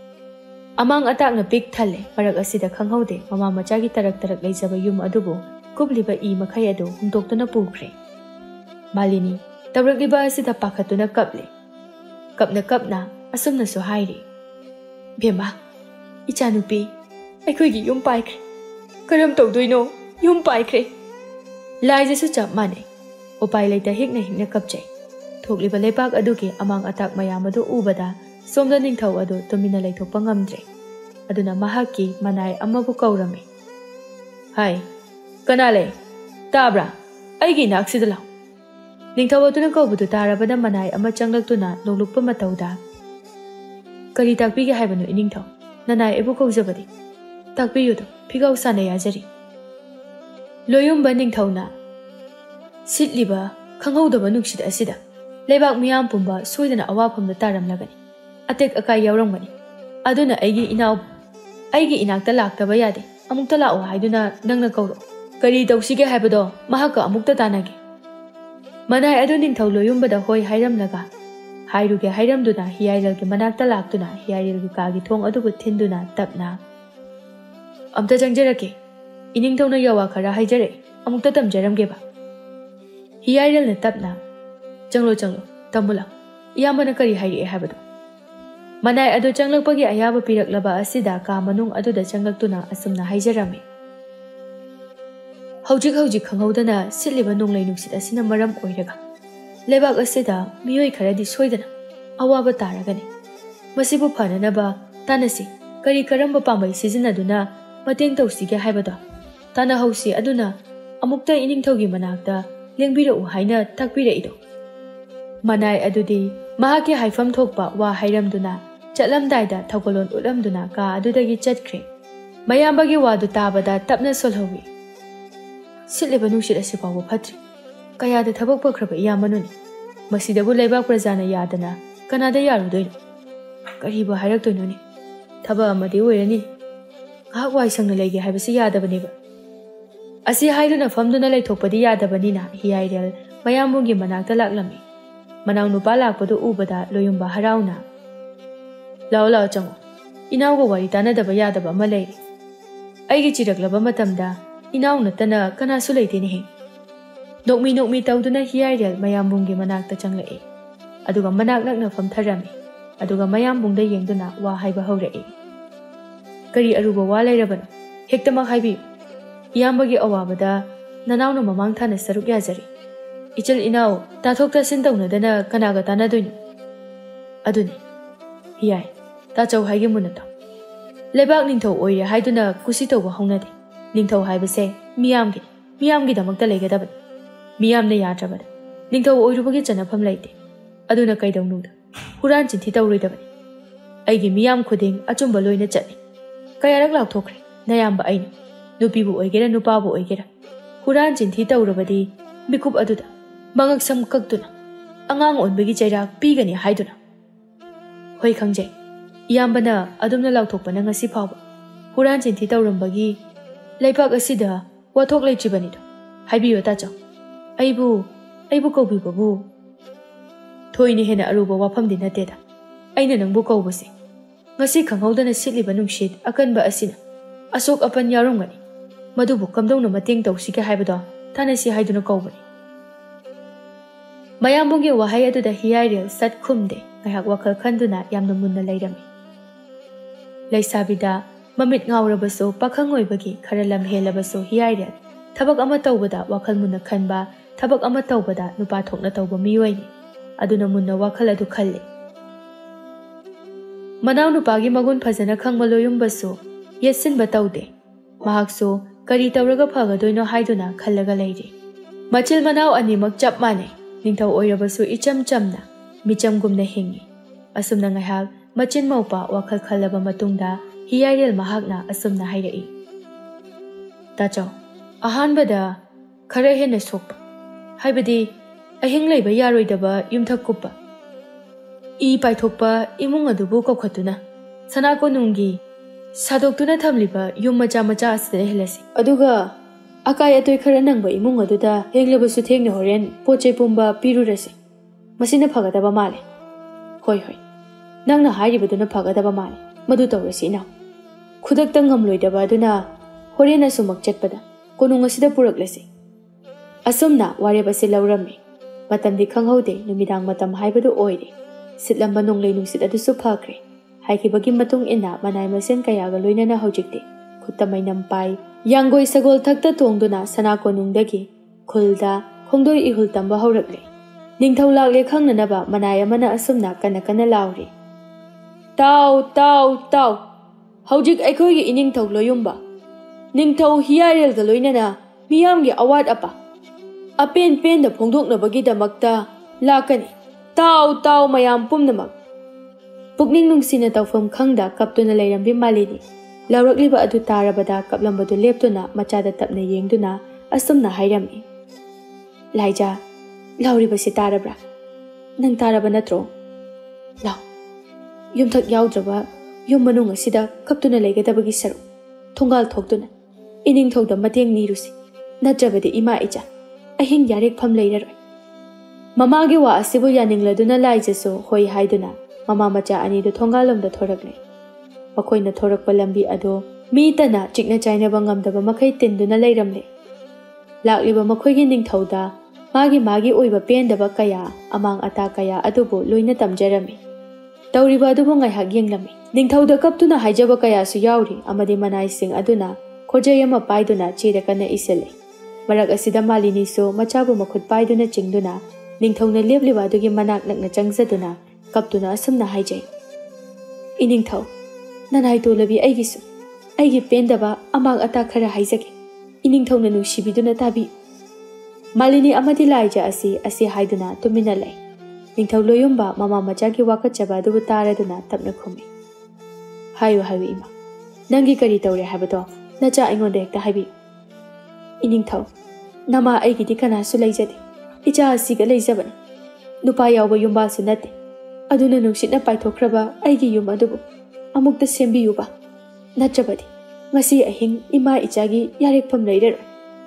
ꯑꯃꯥꯡ ꯑꯇꯥꯛꯅ ꯄꯤꯛ ꯊꯜꯂꯦ. ꯃꯔꯛ ꯑꯁꯤꯗ ꯈꯪꯍꯧꯗꯦ ꯃꯃꯥ ꯃꯆꯥꯒꯤ ꯇꯔꯛ ꯇꯔꯛ ꯂꯩꯖꯕ ꯌꯨꯝ ꯑꯗꯨꯕꯨ ꯀꯨꯞꯂꯤꯕ ꯏ ꯃꯈꯩ ꯑꯗꯨ ꯍꯨꯝꯇꯣꯛꯇꯨꯅ ꯄꯨꯈ꯭ꯔꯦ. ꯃꯥꯂꯤꯅꯤ ꯇꯧꯔꯛꯂꯤꯕ ꯑꯁꯤꯗ ꯄꯥꯈꯠꯇꯨꯅ ꯀꯞꯂꯦ. ꯀꯞꯅ ꯀꯞꯅ ꯑꯁꯨꯝꯅꯁꯨ ꯍꯥꯏꯔꯤ. ꯕꯦꯝꯃ, ꯏꯆꯥꯅꯨꯄꯤ, ꯑꯩꯈꯣꯏꯒꯤ ꯌꯨꯝ ꯄꯥꯏꯈ꯭ꯔꯦ. ꯀꯔꯝ ꯇꯧꯗꯣꯏꯅꯣ? ꯌꯨꯝ ꯄꯥꯏꯈ꯭ꯔꯦ. ꯂꯥꯏꯖꯁꯨ ꯆꯞ ꯃꯥꯟꯅꯩ. ꯎꯄꯥꯏ ꯂꯩꯇ ꯍꯤꯛꯅ ꯍꯤꯛꯅ ꯀꯞꯆꯩ. ꯊꯣꯛꯂꯤꯕ ꯂꯩꯕꯥꯛ ꯑꯗꯨꯒꯤ ꯑꯃꯥꯡ ꯑꯇꯥꯛ ꯃꯌꯥꯝ ꯑꯗꯨ ꯎꯕꯗ ꯁꯣꯝꯗ ꯅꯤꯡꯊꯧ ꯑꯗꯨ ꯇꯨꯃꯤꯟꯅ ꯂꯩꯊꯣꯛꯄ ꯉꯝꯗ꯭ꯔꯦ. ꯑꯗꯨꯅ ꯃꯍꯥꯛꯀꯤ ꯃꯅꯥꯏ ꯑꯃꯕꯨ ꯀꯧꯔꯝꯃꯤ. ꯍꯥꯏ, ꯀꯅꯥ ꯂꯩ? ꯇꯥꯕ꯭ꯔꯥ? ꯑꯩꯒꯤ ꯏꯅꯥꯛꯁꯤꯗ ꯂꯥꯎ. ꯅꯤꯡꯊꯧ ꯑꯗꯨꯅ ꯀꯧꯕꯗꯨ ꯇꯥꯔꯕꯗ ꯃꯅꯥꯏ ꯑꯃ ꯆꯪꯂꯛꯇꯨꯅ ꯅꯣꯛꯂꯨꯛꯄ ꯃꯇꯧꯗ ꯀꯔꯤ ꯇꯥꯛꯄꯤꯒꯦ ꯍꯥꯏꯕꯅꯣ ꯏꯅꯤꯡꯊꯧ? ꯅꯅꯥꯏ ꯑꯩꯕꯨ ꯀꯧꯖꯕꯗꯤ. ꯇꯥꯛꯄꯤꯌꯨꯗꯣ, ꯐꯤꯒꯥꯎ ꯁꯥꯟꯅ ꯌꯥꯖꯔꯤ. ꯂꯣꯌꯨꯝꯕ ꯅꯤꯡꯊꯧꯅ ꯁꯤꯠꯂꯤꯕ ꯈꯪꯍꯧꯗꯕ ꯅꯨꯡꯁꯤꯠ ꯑꯁꯤꯗ ꯂꯩꯕꯥꯛ ꯃꯤꯌꯥꯝ ꯄꯨꯝꯕ ꯁꯣꯏꯗꯅ ꯑꯋꯥꯐꯝꯗ ꯇꯥꯔꯝꯂꯒꯅꯤ. ꯑꯇꯦꯛ ꯑꯀꯥꯏ ꯌꯥꯎꯔꯝꯒꯅꯤ. ꯑꯗꯨꯅ ꯑꯩꯒꯤ ꯏꯅꯥꯎ ꯑꯩꯒꯤ ꯏꯅꯥꯛꯇ ꯂꯥꯛꯇꯕ ꯌꯥꯗꯦ. ꯑꯃꯨꯛꯇ ꯂꯥꯛꯑꯣ ꯍꯥꯏꯗꯨꯅ ꯅꯪꯅ ꯀꯧꯔꯛꯑꯣ. ꯀꯔꯤ ꯇꯧꯁꯤꯒꯦ ꯍꯥꯏꯕꯗꯣ ꯃꯍꯥꯛꯀ ꯑꯃꯨꯛꯇ ꯇꯥꯟꯅꯒꯦ. ꯃꯅꯥꯏ ꯑꯗꯨ ꯅꯤꯡꯊꯧ ꯂꯣꯌꯨꯝꯕꯗ ꯍꯣꯏ ꯍꯥꯏꯔꯝꯂꯒ ꯍꯥꯏꯔꯨꯒꯦ ꯍꯥꯏꯔꯝꯗꯨꯅ ꯍꯤꯌꯥꯏꯔꯦꯜꯒꯤ ꯃꯅꯥꯛꯇ ꯂꯥꯛꯇꯨꯅ ꯍꯤꯌꯥꯏꯔꯦꯜꯒꯤ ꯀꯥꯒꯤ ꯊꯣꯡ ꯑꯗꯨꯕꯨ ꯊꯤꯟꯗꯨꯅ ꯇꯞꯅ ꯑꯝꯇ ꯆꯪꯖꯔꯛꯀꯦ. ꯏꯅꯤꯡꯊꯧꯅ ꯌꯋꯥ ꯈꯔ ꯍꯥꯏꯖꯔꯛꯏ. ꯑꯃꯨꯛꯇ ꯇꯝꯖꯔꯝꯒꯦꯕ. ꯍꯤꯌꯥꯏꯔꯦꯜꯅ ꯇꯞꯅ ꯆꯪꯂꯣ ꯆꯪꯂꯣ, ꯇꯝꯃꯨ ꯂꯥꯎ. ꯏꯌꯥꯝꯕꯅ ꯀꯔꯤ ꯍꯥꯏꯔꯛꯑꯦ ꯍꯥꯏꯕꯗꯣ. ꯃꯅꯥꯏ ꯑꯗꯨ ꯆꯪꯂꯛꯄꯒꯤ ꯑꯌꯥꯕ ꯄꯤꯔꯛꯂꯕ ꯑꯁꯤꯗ ꯀꯥ ꯃꯅꯨꯡ ꯑꯗꯨꯗ ꯆꯪꯂꯛꯇꯨꯅ ꯑꯁꯨꯝꯅ ꯍꯥꯏꯖꯔꯝꯃꯤ. ꯍꯧꯖꯤꯛ ꯍꯧꯖꯤꯛ ꯈꯪꯍꯧꯗꯅ ꯁꯤꯠꯂꯤꯕ ꯅꯣꯡꯂꯩ ꯅꯨꯡꯁꯤꯠ ꯑꯁꯤꯅ ꯃꯔꯝ ꯑꯣꯏꯔꯒ ꯂꯩꯕꯥꯛ ꯑꯁꯤꯗ ꯃꯤꯑꯣꯏ ꯈꯔꯗꯤ ꯁꯣꯏꯗꯅ ꯑꯋꯥꯕ ꯇꯥꯔꯒꯅꯤ. ꯃꯁꯤꯕꯨ ꯐꯅꯅꯕ ꯇꯥꯟꯅꯁꯤ. ꯀꯔꯤ ꯀꯔꯝꯕ ꯄꯥꯝꯕꯩ ꯁꯤꯖꯤꯟꯅꯗꯨꯅ ꯃꯇꯦꯡ ꯇꯧꯁꯤꯒꯦ ꯍꯥꯏꯕꯗꯣ ꯇꯥꯟꯅꯍꯧꯁꯤ. ꯑꯗꯨꯅ ꯑꯃꯨꯛꯇ ꯏꯅꯤꯡꯊꯧꯒꯤ ꯃꯅꯥꯛꯇ ꯂꯦꯡꯕꯤꯔꯛꯎ ꯍꯥꯏꯅ ꯇꯥꯛꯄꯤꯔꯛꯏꯗꯣ. ꯃꯅꯥꯏ ꯑꯗꯨꯗꯤ ꯃꯍꯥꯛꯀꯤ ꯍꯥꯏꯐꯝ ꯊꯣꯛꯄ ꯋꯥ ꯍꯥꯏꯔꯝꯗꯨꯅ ꯆꯠꯂꯝꯗꯥꯏꯗ ꯊꯧꯒꯜꯂꯣꯟ ꯎꯠꯂꯝꯗꯨꯅ ꯀꯥ ꯑꯗꯨꯗꯒꯤ ꯆꯠꯈ꯭ꯔꯦ. ꯃꯌꯥꯝꯕꯒꯤ ꯋꯥꯗꯨ ꯇꯥꯕꯗ ꯇꯞꯅ ꯁꯣꯜꯍꯧꯏ. ꯁꯤꯠꯂꯤꯕ ꯅꯨꯡꯁꯤꯠ ꯑꯁꯤ ꯐꯥꯎꯕ ꯐꯠꯇ꯭ꯔꯤ. ꯀꯌꯥꯗ ꯊꯕꯛ ꯐꯈ꯭ꯔꯕ ꯏꯌꯥꯝꯕꯅꯣꯅꯤ. ꯃꯁꯤꯗꯕꯨ ꯂꯩꯕꯥꯛ ꯄ꯭ꯔꯖꯥꯅ ꯌꯥꯗꯅ ꯀꯅꯥꯗ ꯌꯥꯔꯨꯗꯣꯏꯅꯣ? ꯀꯔꯤꯕꯨ ꯍꯥꯏꯔꯛꯇꯣꯏꯅꯣꯅꯦ? ꯊꯕꯛ ꯑꯃꯗꯤ ꯑꯣꯏꯔꯅꯤ. ꯉꯥꯏꯍꯥꯛ ꯋꯥꯏ ꯁꯪꯅ ꯂꯩꯒꯦ ꯍꯥꯏꯕꯁꯤ ꯌꯥꯗꯕꯅꯦꯕ. ꯑꯁꯤ ꯍꯥꯏꯗꯨꯅ ꯐꯝꯗꯨꯅ ꯂꯩꯊꯣꯛꯄꯗꯤ ꯌꯥꯗꯕꯅꯤꯅ ꯍꯤꯌꯥꯏꯔꯦꯜ ꯃꯌꯥꯝꯕꯨꯡꯒꯤ ꯃꯅꯥꯛꯇ ꯂꯥꯛꯂꯝꯃꯤ. ꯃꯅꯥꯎꯅꯨꯄꯥ ꯂꯥꯛꯄꯗꯨ ꯎꯕꯗ ꯂꯣꯌꯨꯝꯕ ꯍꯔꯥꯎꯅ ꯂꯥꯛꯑꯣ ꯂꯥꯛꯑꯣ ꯆꯪꯉꯣ. ꯏꯅꯥꯎꯒ ꯋꯥꯔꯤ ꯇꯥꯟꯅꯗꯕ ꯌꯥꯗꯕ ꯑꯃ ꯂꯩꯔꯤ. ꯑꯩꯒꯤ ꯆꯤꯔꯛꯂꯕ ꯃꯇꯝꯗ ꯏꯅꯥꯎ ꯅꯠꯇꯅ ꯀꯅꯥꯁꯨ ꯂꯩꯇꯦꯅꯦꯍꯦ. Nokmi nokmi tawduna Hiyarel mayambunggi manakta changlai. Aduga manak nakna famtharami. Aduga mayambungda yengduna wa haiba haurai. Kari aruba wa lairabano. Hektamak haibi. Iyambagi awabada nanawna mamang thana saruk yazari. Ichal inaw tathokta sintawna kanaga tanadoino. Aduni. Hiyai. Tachaw haigi munato. Lebak ningthaw oire haiduna kusi tawba haunade. Ningthaw haibase miyamgi. Miyamgi damakta leigadabani. Miyamna yadrabada. Ningthaw oirubagi chanafam leite. Aduna kaidawnuda. Huran chinthi tawroidabani. Aigi miyam khuding achumba loina chatni. Kayarak laukthokre. Nayamba aina. Nupibu oigera nupabu oigera. Huran chinthi tawrabadi mikup aduda. Mangak sam kakduna. Angang onbagi chairak pigani haiduna. Hoi khangjai. Iyambana adumna laukthokpana ngasi phawba. Huran chinthi tawrambagi leipak asida wathok leichibanido. Haibiyo tachaw. Aibu aibu kaubibabu. Thoini hena aruba wafamdi nateda. Aina nangbu kaubase. Ngasi khanghaudana sitliba nungshit akanba asina. Asok apan yarumgani. Madubu kamdawna mateng tawsika haibado tanasi haiduna kaubani. Mayambunggi wahai aduda Hiyarel sat khumde ngahak wakhal khanduna yamna munna leirami. Laisabida mamit ngawrabaso pakhang oibagi khara lam helabaso Hiyarel thabak ama tawbada wakhal munna khanba thabak ama tawbada nupa thokna tawba miyoini. Aduna munna wakhal adu khalle. Manaw nupagi magun phajana khangma loyumbaso yesinba tawde. Mahakso kari tawraga phagadoino haiduna khallaga leire. Machil manaw animak chap mane. Ningthaw oirabasu icham chamna michamgumna hingi. Asumna ngahak machin maupa wakhal khallaba matungda Hiyarel mahakna asumna hairai. Tachaw ahanbada khara hena sokpa. Haibadi ahing leiba yaroidaba yumthak kuppa. I paithokpa imung adubu kokhatuna sanako nungi sadoktuna thamliba yum macha macha asida helasi. Aduga akai atoi khara nangba imung aduda henglebasu thengna horen pochai pumba pirurasi. Masina phagadaba male. Hoi hoi. Nangna hairibaduna phagadaba male. Madu tawrasi na. Khudakta ngamloidaba aduna horena sumak chatpada konung asida puraklasi. Asumna warebasi laurami. Matamdi khanghaude numidang matam haibadu oire. Sitlamba nonglei nungsit adusu phakre. Haikibagi matung ina manay masen kayaga loinana haujikte. Khutamay nampai. Yanggoi sagol thakta tongduna sanako nungdagi. Khulda khongdoi ihul tamba haurakle. Ningthaw lakle khangnanaba manay amana asumna kana kana lauri. Tau tau tau. Haujik aikhoigi iningthaw loyumba. Ningthaw Hiyarel ga loinana miyamgi awad apa. Apen pen da phongdoknabagi damakta lakani. Tau tau mayam pumnamak. Pukning nungsina tawfam khangda kaptuna leirambi malini. Laurakliba adu tarabada kaplambadu leptuna machada tapna yengduna asumna hairami. Laija, lauribasi tarabra. Nang taraba natro. Lau. Yumthak yaudraba yum manung asida kaptuna leigadabagi saru. Thongal thokduna. Ining thokda mateng nirusi. Natrabadi ima icha. Ahing yarek pham leiraroi. Mamagi wa asibu yaningladuna laijaso hoi haiduna. Mama macha anidu thongalomda thorakle. Makoina thorakpa lambi ado mitana chikna chainaba ngamdaba makai tinduna leiramle. Lakliba makoigi ningthauda magi magi oiba pendaba kaya amang ata kaya adubu loina tamjarami. Tauriba adubu ngaihak yenglami. Ningthauda kaptuna haijaba kaya su yauri amadi manai sing aduna khojayama paiduna chirakana isele. Marak asida malini so machabu makhut paiduna chingduna ningthawna lebliba adugi manak nakna changsaduna kaptuna asumna haijay. Iningthaw nanai tolabi aigisu aigi pendaba amang ata khara haijake. Iningthawna nungshibiduna tabi. Malini amadi laija asi asi haiduna tumina lai. Ningthaw loyumba mama machagi wakachaba adubu taraduna tapna khumi. Hayo hayo ima. Nangi kari tawre habado nacha aingonda hekta habi. Iningthaw nama aigidi kanasu laijade. Icha asiga laijabani. Nupa yawba yumbasu nate. Aduna nungsitna paithokraba aigi yum adubu amukta sembiyuba. Natrabadi ngasi ahing ima ichagi yarekpham leiraroi.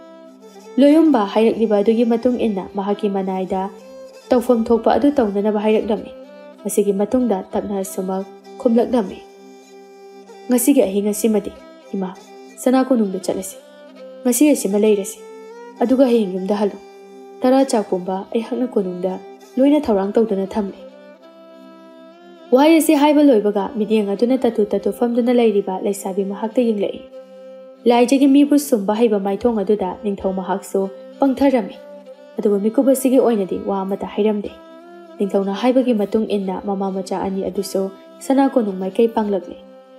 Loyumba hairakliba adugi matung inna mahaki manaida tawfam thokpa adu tawnanaba hairakdami. Masigi matungda tapna sumak khumlakdami. Ngasigi ahing asimadi ima sanako nungda chalasi. Ngasi asima leirasi. Aduga haying yumda halu. tara chakpumba ai hakna konungda loina thorang tawduna thamle wai ase haiba loibaga midiang aduna tatu tatu famduna leiriba leisabi mahakta yinglei laijagi mibu sumba haiba maithong aduda ningthau mahakso pangtharami aduba mikubasigi oinadi wa amata hairamde ningthauna haibagi matung inna mama macha ani aduso sana konung maikai panglakle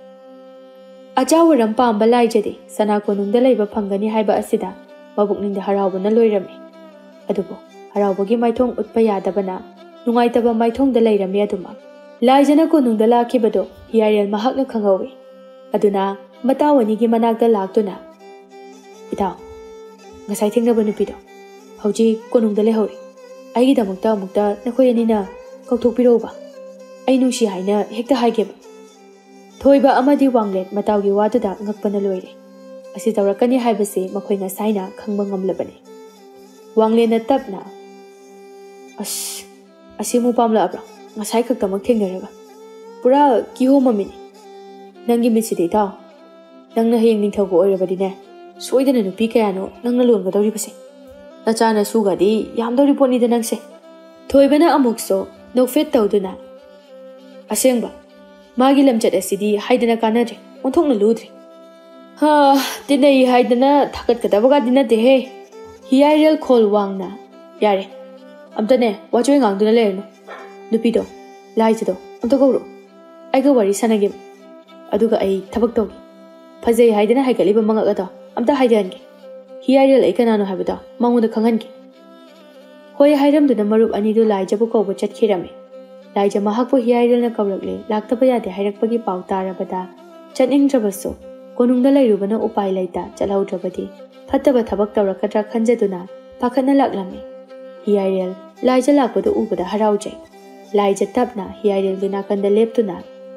achawaram pamba laijadi sana konungda leiba phangani haiba asida mabukningda harawbana loirami adubo harawbagi maithong utpa yadabana nungaitaba maithongda leirami aduma laijana konungda lakibado hiarel mahakna khangawi aduna matawanigi manakda laktuna itaw ngasai thingnaba nupido hauji konungda lehori aigi damakta amukta nakhoi anina kauthokpiroba ai nungsi haina hekta haigeba thoiba amadi wanglet matawgi waduda ngakpana loire asi tawrakani haibase makhoi ngasaina khangba ngamlabani wanglena tapna as asimu pamla abra ngasai khakta mak thengnaraga pura kiho mamini nangi misidi taw nangna heyeng ningthaugo oirabadine soidana nupi kayano nangna longadawri base nachana sugadi yamdawri poni da nangse thoibana amukso nokfet tawduna asengba magi lamchat asidi haidana kanadre onthokna ludri ha tinai haidana thakat kadabaga dinate he hiarel khol wangna yare amtane wachoi ngangduna lerno nupido laijido amta gowro aiga wari sanage aduga ai thabak tawgi phajai haidana haigaliba mangagada amta haidange hiarel ai kanano habada manguda khangange hoi hairamduna marup anidu laijabu kawba chatkirame laija mahakpo hiarel na kawrakle laktaba yade hairakpagi paw tarabada chatningdrabaso konungda lairubana upai laita chalhaudrabadi phattaba thabak tawrakadra khanjaduna pakhana laklame hiarel laija lakpadu ubada haraujai laija tapna hiarel gina kanda leptuna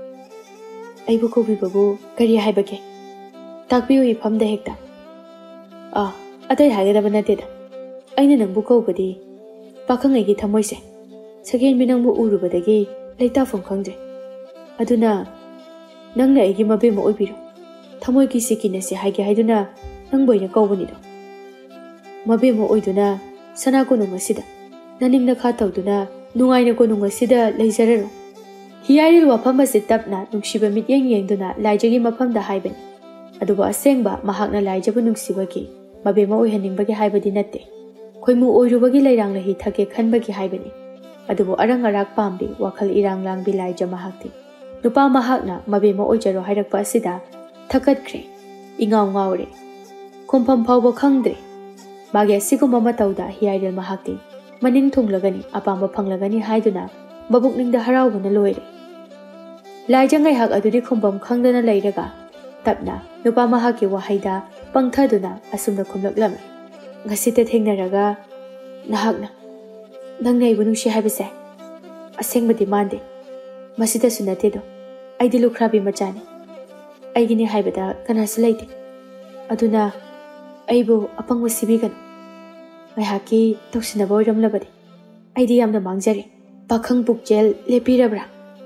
aibu kobibabu kari haibage takbiyu ifamda hekta ah atai hagadaba nateda aina nangbu kawbadi pakhang aigi thamoise sagen binangbu urubadagi leita phom khangje aduna nangna aigi mabema oibiro thamoi ki sikina se haige haiduna nangboina kawbani do mabema oiduna sana konung asida naningna kha tawduna nungaina konung asida leijararo hiaril wafam ase tapna nungsiba mityeng yengduna laijagi mafamda haibani aduba asengba mahakna laijabu nungsibagi mabema oihaningbagi haibadi natte khoimu oirubagi leirang lahi thake khanbagi haibani adubu arang arak pambi wakhal irang langbi laija mahakti nupa mahakna mabema oijaro hairakpa asida thakatkre ingaw ngawre khompham phawba khangdre mage asigumba matawda hiaril mahakti maning thunglagani apamba phanglagani haiduna babukningda harawbana loire laija ngai hak adudi khombam khangdana leiraga tapna nupa mahaki wahaida pangthaduna asumna khumlaklame ngasita thengnaraga nahakna nangnai bunungsi haibase asengbadi mande masida sunate do aidi lukhrabi machani aigini haibada kanasi leite aduna aibu apangwa sibigan maihaki toksinaba oiramlabadi aidi yamna mangjare pakhang pukjel lepirabra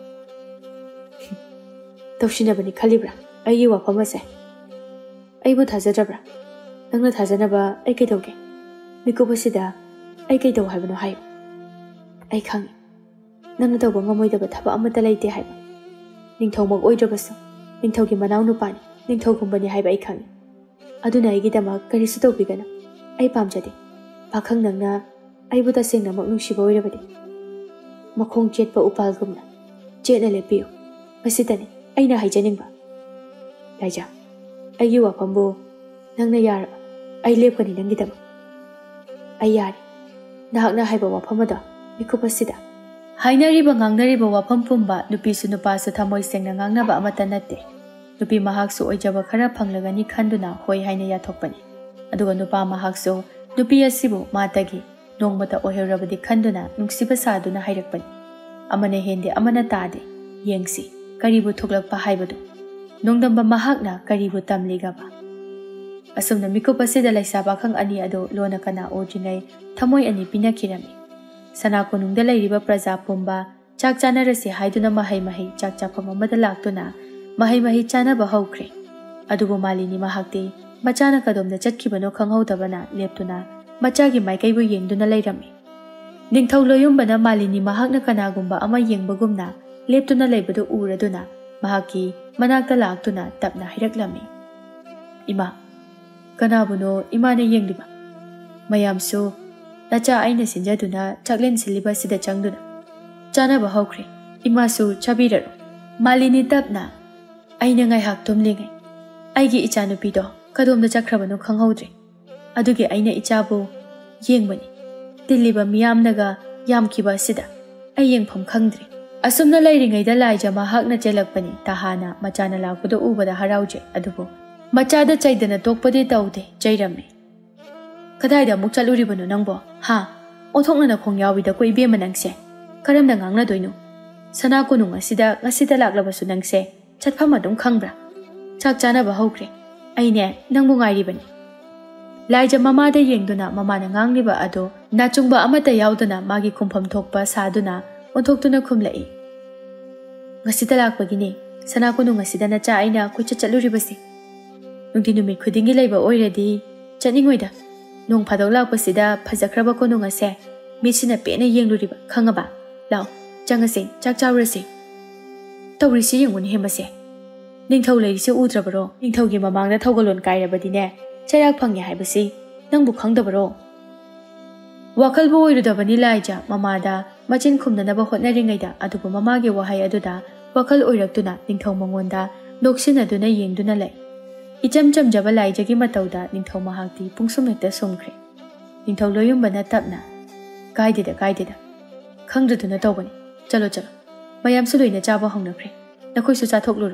toksinabani khalibra aigi wafamase aibu thajadabra nangna thajanaba ai kaidawge mikubasida ai kaidaw haibano hayo ai khangi nangna tawba ngamoidaba thaba amata leite haiba ningthawmak oidrabasu ningthawgi manaw nupani ningthawgumbani haiba ai khangi aduna aigi dama karisu tawbigana ai pamjade pakhang nangna aibu tasengna mak nungsiba oirabadi makhong chetpa upalgumna chetna lepiyo masitani aina haijaningba laija aigi wafambu nangna yaraba ai lepkani nangidama ai yari nahakna haiba wafamada mikupasida hainariba ngangnariba wafam pumba nupisu nupasu thamoi sengna ngangnaba amata natte nupi mahaksu oijaba khara phanglagani khanduna hoi haina yathokpani aduga nupa mahaksu nupi asibu matagi nongmata oherabadi khanduna nungsiba saduna hairakpani amane hende amana tade yengsi karibu thoklakpa haibadu nongdamba mahakna karibu tamligaba asumna mikupasida laisaba khang ani ado lona kana ojingai thamoi ani pinakirami sana konungda leiriba praja pumba chak chanarasi haiduna mahai mahai chak chapam amada laktuna mahai mahai chanaba haukhre adubu malini mahakti machana kadomda chatkibano khanghaudabana leptuna ꯃꯆꯥꯒꯤ ꯃꯥꯏꯀꯩꯕꯨ ꯌꯦꯡꯗꯨꯅ ꯂꯩꯔꯝꯃꯤ꯫ ꯅꯤꯡꯊꯧ ꯂꯣꯌꯨꯝꯕꯅ ꯃꯥꯂꯤꯅꯤ ꯃꯍꯥꯛꯅ ꯀꯅꯥꯒꯨꯝꯕ ꯑꯃ ꯌꯦꯡꯕꯒꯨꯝꯅ ꯂꯦꯞꯇꯨꯅ ꯂꯩꯕꯗꯨ ꯎꯔꯗꯨꯅ ꯃꯍꯥꯛꯀꯤ ꯃꯅꯥꯛꯇ ꯂꯥꯛꯇꯨꯅ ꯇꯞꯅ ꯍꯥꯏꯔꯛꯂꯝꯃꯤ, "ꯏꯃꯥ, ꯀꯅꯥꯕꯨꯅꯣ ꯏꯃꯥꯅ ꯌꯦꯡꯂꯤꯕ?" ꯃꯌꯥꯝꯁꯨ ꯅꯆꯥ ꯑꯩꯅ ꯁꯤꯟꯖꯗꯨꯅ ꯆꯥꯛꯂꯦꯟ ꯁꯤꯜꯂꯤꯕ ꯑꯁꯤꯗ ꯆꯪꯗꯨꯅ ꯆꯥꯅꯕ ꯍꯧꯈ꯭ꯔꯦ, ꯏꯃꯥꯁꯨ ꯆꯥꯕꯤꯔꯔꯣ꯫ ꯃꯥꯂꯤꯅꯤ ꯇꯞꯅ, "ꯑꯩꯅ ꯉꯥꯏꯍꯥꯛ ꯇꯨꯝꯂꯤꯉꯩ ꯑꯩꯒꯤ ꯏꯆꯥꯅꯨꯄꯤꯗꯣ ꯀꯗꯣꯝꯗ ꯆꯠꯈ꯭ꯔꯕꯅꯣ ꯈꯪꯍꯧꯗ꯭ꯔꯦ, ꯑꯗꯨꯒꯤ ꯑꯩꯅ ꯏꯆꯥꯕꯨ ꯌꯦꯡꯕꯅꯤ꯫ ꯇꯤꯜꯂꯤꯕ ꯃꯤꯌꯥꯝꯅꯒ ꯌꯥꯝꯈꯤꯕ ꯑꯁꯤꯗ ꯑꯩ ꯌꯦꯡꯐꯝ ꯈꯪꯗ꯭ꯔꯦ." ꯑꯁꯨꯝꯅ ꯂꯩꯔꯤꯉꯩꯗ ꯂꯥꯏꯖ ꯃꯍꯥꯛꯅ ꯆꯦꯜꯂꯛꯄꯅꯤ꯫ ꯇꯍꯥꯅ ꯃꯆꯥꯅ ꯂꯥꯛꯄꯗꯨ ꯎꯕꯗ ꯍꯔꯥꯎꯖꯩ, ꯑꯗꯨꯕꯨ ꯃꯆꯥꯗ ꯆꯩꯗꯅ ꯇꯣꯛꯄꯗꯤ ꯇꯧꯗꯦ, ꯆꯩꯔꯝꯃꯤ꯫ "ꯀꯗꯥꯏꯗ ꯑꯃꯨꯛ ꯆꯠꯂꯨꯔꯤꯕꯅꯣ ꯅꯪꯕꯣ? ꯍꯥ, ꯑꯣꯟꯊꯣꯛꯅ ꯈꯣꯡ ꯌꯥꯎꯏꯗꯀꯣ ꯏꯕꯦꯝꯃ ꯅꯪꯁꯦ꯫ ꯀꯔꯝꯅ ꯉꯥꯡꯅꯗꯣꯏꯅꯣ? ꯁꯅꯥ ꯀꯣꯅꯨꯡ ꯑꯁꯤꯗ ꯉꯁꯤꯗ ꯂꯥꯛꯂꯕꯁꯨ ꯅꯪꯁꯦ ꯆꯠꯐꯝ ꯑꯗꯨꯝ ꯈꯪꯕ꯭ꯔꯥ? ꯆꯥꯛ ꯆꯥꯅꯕ ꯍꯧꯈ꯭ꯔꯦ, ꯑꯩꯅꯦ ꯅꯪꯕꯨ ꯉꯥꯏꯔꯤꯕꯅꯤ." ꯂꯥꯏꯖ ꯃꯃꯥꯗ ꯌꯦꯡꯗꯨꯅ ꯃꯃꯥꯅ ꯉꯥꯡꯂꯤꯕ ꯑꯗꯣ ꯅꯥꯆꯨꯡꯕ ꯑꯃꯠꯇ ꯌꯥꯎꯗꯅ ꯃꯥꯒꯤ ꯈꯨꯝꯐꯝ ꯊꯣꯛꯄ ꯁꯥꯗꯨꯅ ꯑꯣꯟꯊꯣꯛꯇꯨꯅ ꯈꯨꯝꯂꯛꯏ, "ꯉꯁꯤꯗ ꯂꯥꯛꯄꯒꯤꯅꯤ ꯁꯅꯥ ꯀꯣꯅꯨꯡ ꯑꯁꯤꯗ ꯅꯆꯥ ꯑꯩꯅ ꯀꯣꯏꯆꯠ ꯆꯠꯂꯨꯔꯤꯕꯁꯤ꯫ ꯅꯨꯡꯇꯤ ꯅꯨꯃꯤꯠ ꯈꯨꯗꯤꯡꯒꯤ ꯂꯩꯕ ꯑꯣꯏꯔꯗꯤ ꯆꯠꯅꯤꯡꯉꯣꯏꯗ꯫ ꯅꯣꯡ ꯐꯥꯗꯣꯛ ꯂꯥꯛꯄꯁꯤꯗ ꯐꯖꯈ꯭ꯔꯕ ꯀꯣꯅꯨꯡ ꯑꯁꯦ ꯃꯤꯠꯁꯤꯅ ꯄꯦꯟꯅ ꯌꯦꯡꯂꯨꯔꯤꯕ, ꯈꯪꯉꯕ? ꯂꯥꯎ, ꯆꯪꯉꯁꯤ, ꯆꯥꯛ ꯆꯥꯎꯔꯁꯤ꯫ ꯇꯧꯔꯤꯁꯤ ꯌꯦꯡꯉꯨꯅꯦꯍꯦ ꯃꯁꯦ, ꯅꯤꯡꯊꯧ ꯂꯩꯔꯤꯁꯤ ꯎꯗ꯭ꯔꯕꯔꯣ? ꯅꯤꯡꯊꯧꯒꯤ ꯃꯃꯥꯡꯗ ꯊꯧꯒꯜꯂꯣꯟ ꯀꯥꯏꯔꯕꯗꯤꯅꯦ ꯆꯩꯔꯥꯛ ꯐꯪꯉꯦ ꯍꯥꯏꯕꯁꯤ ꯅꯪꯕꯨ ꯈꯪꯗꯕꯔꯣ?" ꯋꯥꯈꯜꯕꯨ ꯑꯣꯏꯔꯨꯗꯕꯅꯤ ꯂꯥꯏꯖ ꯃꯃꯥꯗ ꯃꯆꯤꯟ ꯈꯨꯝꯅꯅꯕ ꯍꯣꯠꯅꯔꯤꯉꯩꯗ, ꯑꯗꯨꯕꯨ ꯃꯃꯥꯒꯤ ꯋꯥꯍꯩ ꯑꯗꯨꯗ ꯋꯥꯈꯜ ꯑꯣꯏꯔꯛꯇꯨꯅ ꯅꯤꯡꯊꯧ ꯃꯉꯣꯟꯗ ꯅꯣꯛꯁꯤꯟꯅꯗꯨꯅ ꯌꯦꯡꯗꯨꯅ ꯂꯩ꯫ ꯏꯆꯝ ꯆꯝꯖꯕ ꯂꯥꯏꯖꯒꯤ ꯃꯇꯧꯗ ꯅꯤꯡꯊꯧ ꯃꯍꯥꯛꯇꯤ ꯄꯨꯡꯁꯨꯝ ꯍꯦꯛꯇ ꯁꯨꯝꯈ꯭ꯔꯦ꯫ ꯅꯤꯡꯊꯧ ꯂꯣꯌꯨꯝꯕꯅ ꯇꯞꯅ, "ꯀꯥꯏꯗꯦꯗ ꯀꯥꯏꯗꯦꯗ, ꯈꯪꯗ꯭ꯔꯗꯨꯅ ꯇꯧꯕꯅꯤ꯫ ꯆꯠꯂꯣ ꯆꯠꯂꯣ, ꯃꯌꯥꯝꯁꯨ ꯂꯣꯏꯅ ꯆꯥꯕ ꯍꯧꯅꯈ꯭ꯔꯦ, ꯅꯈꯣꯏꯁꯨ ꯆꯥꯊꯣꯛꯂꯨꯔꯣ."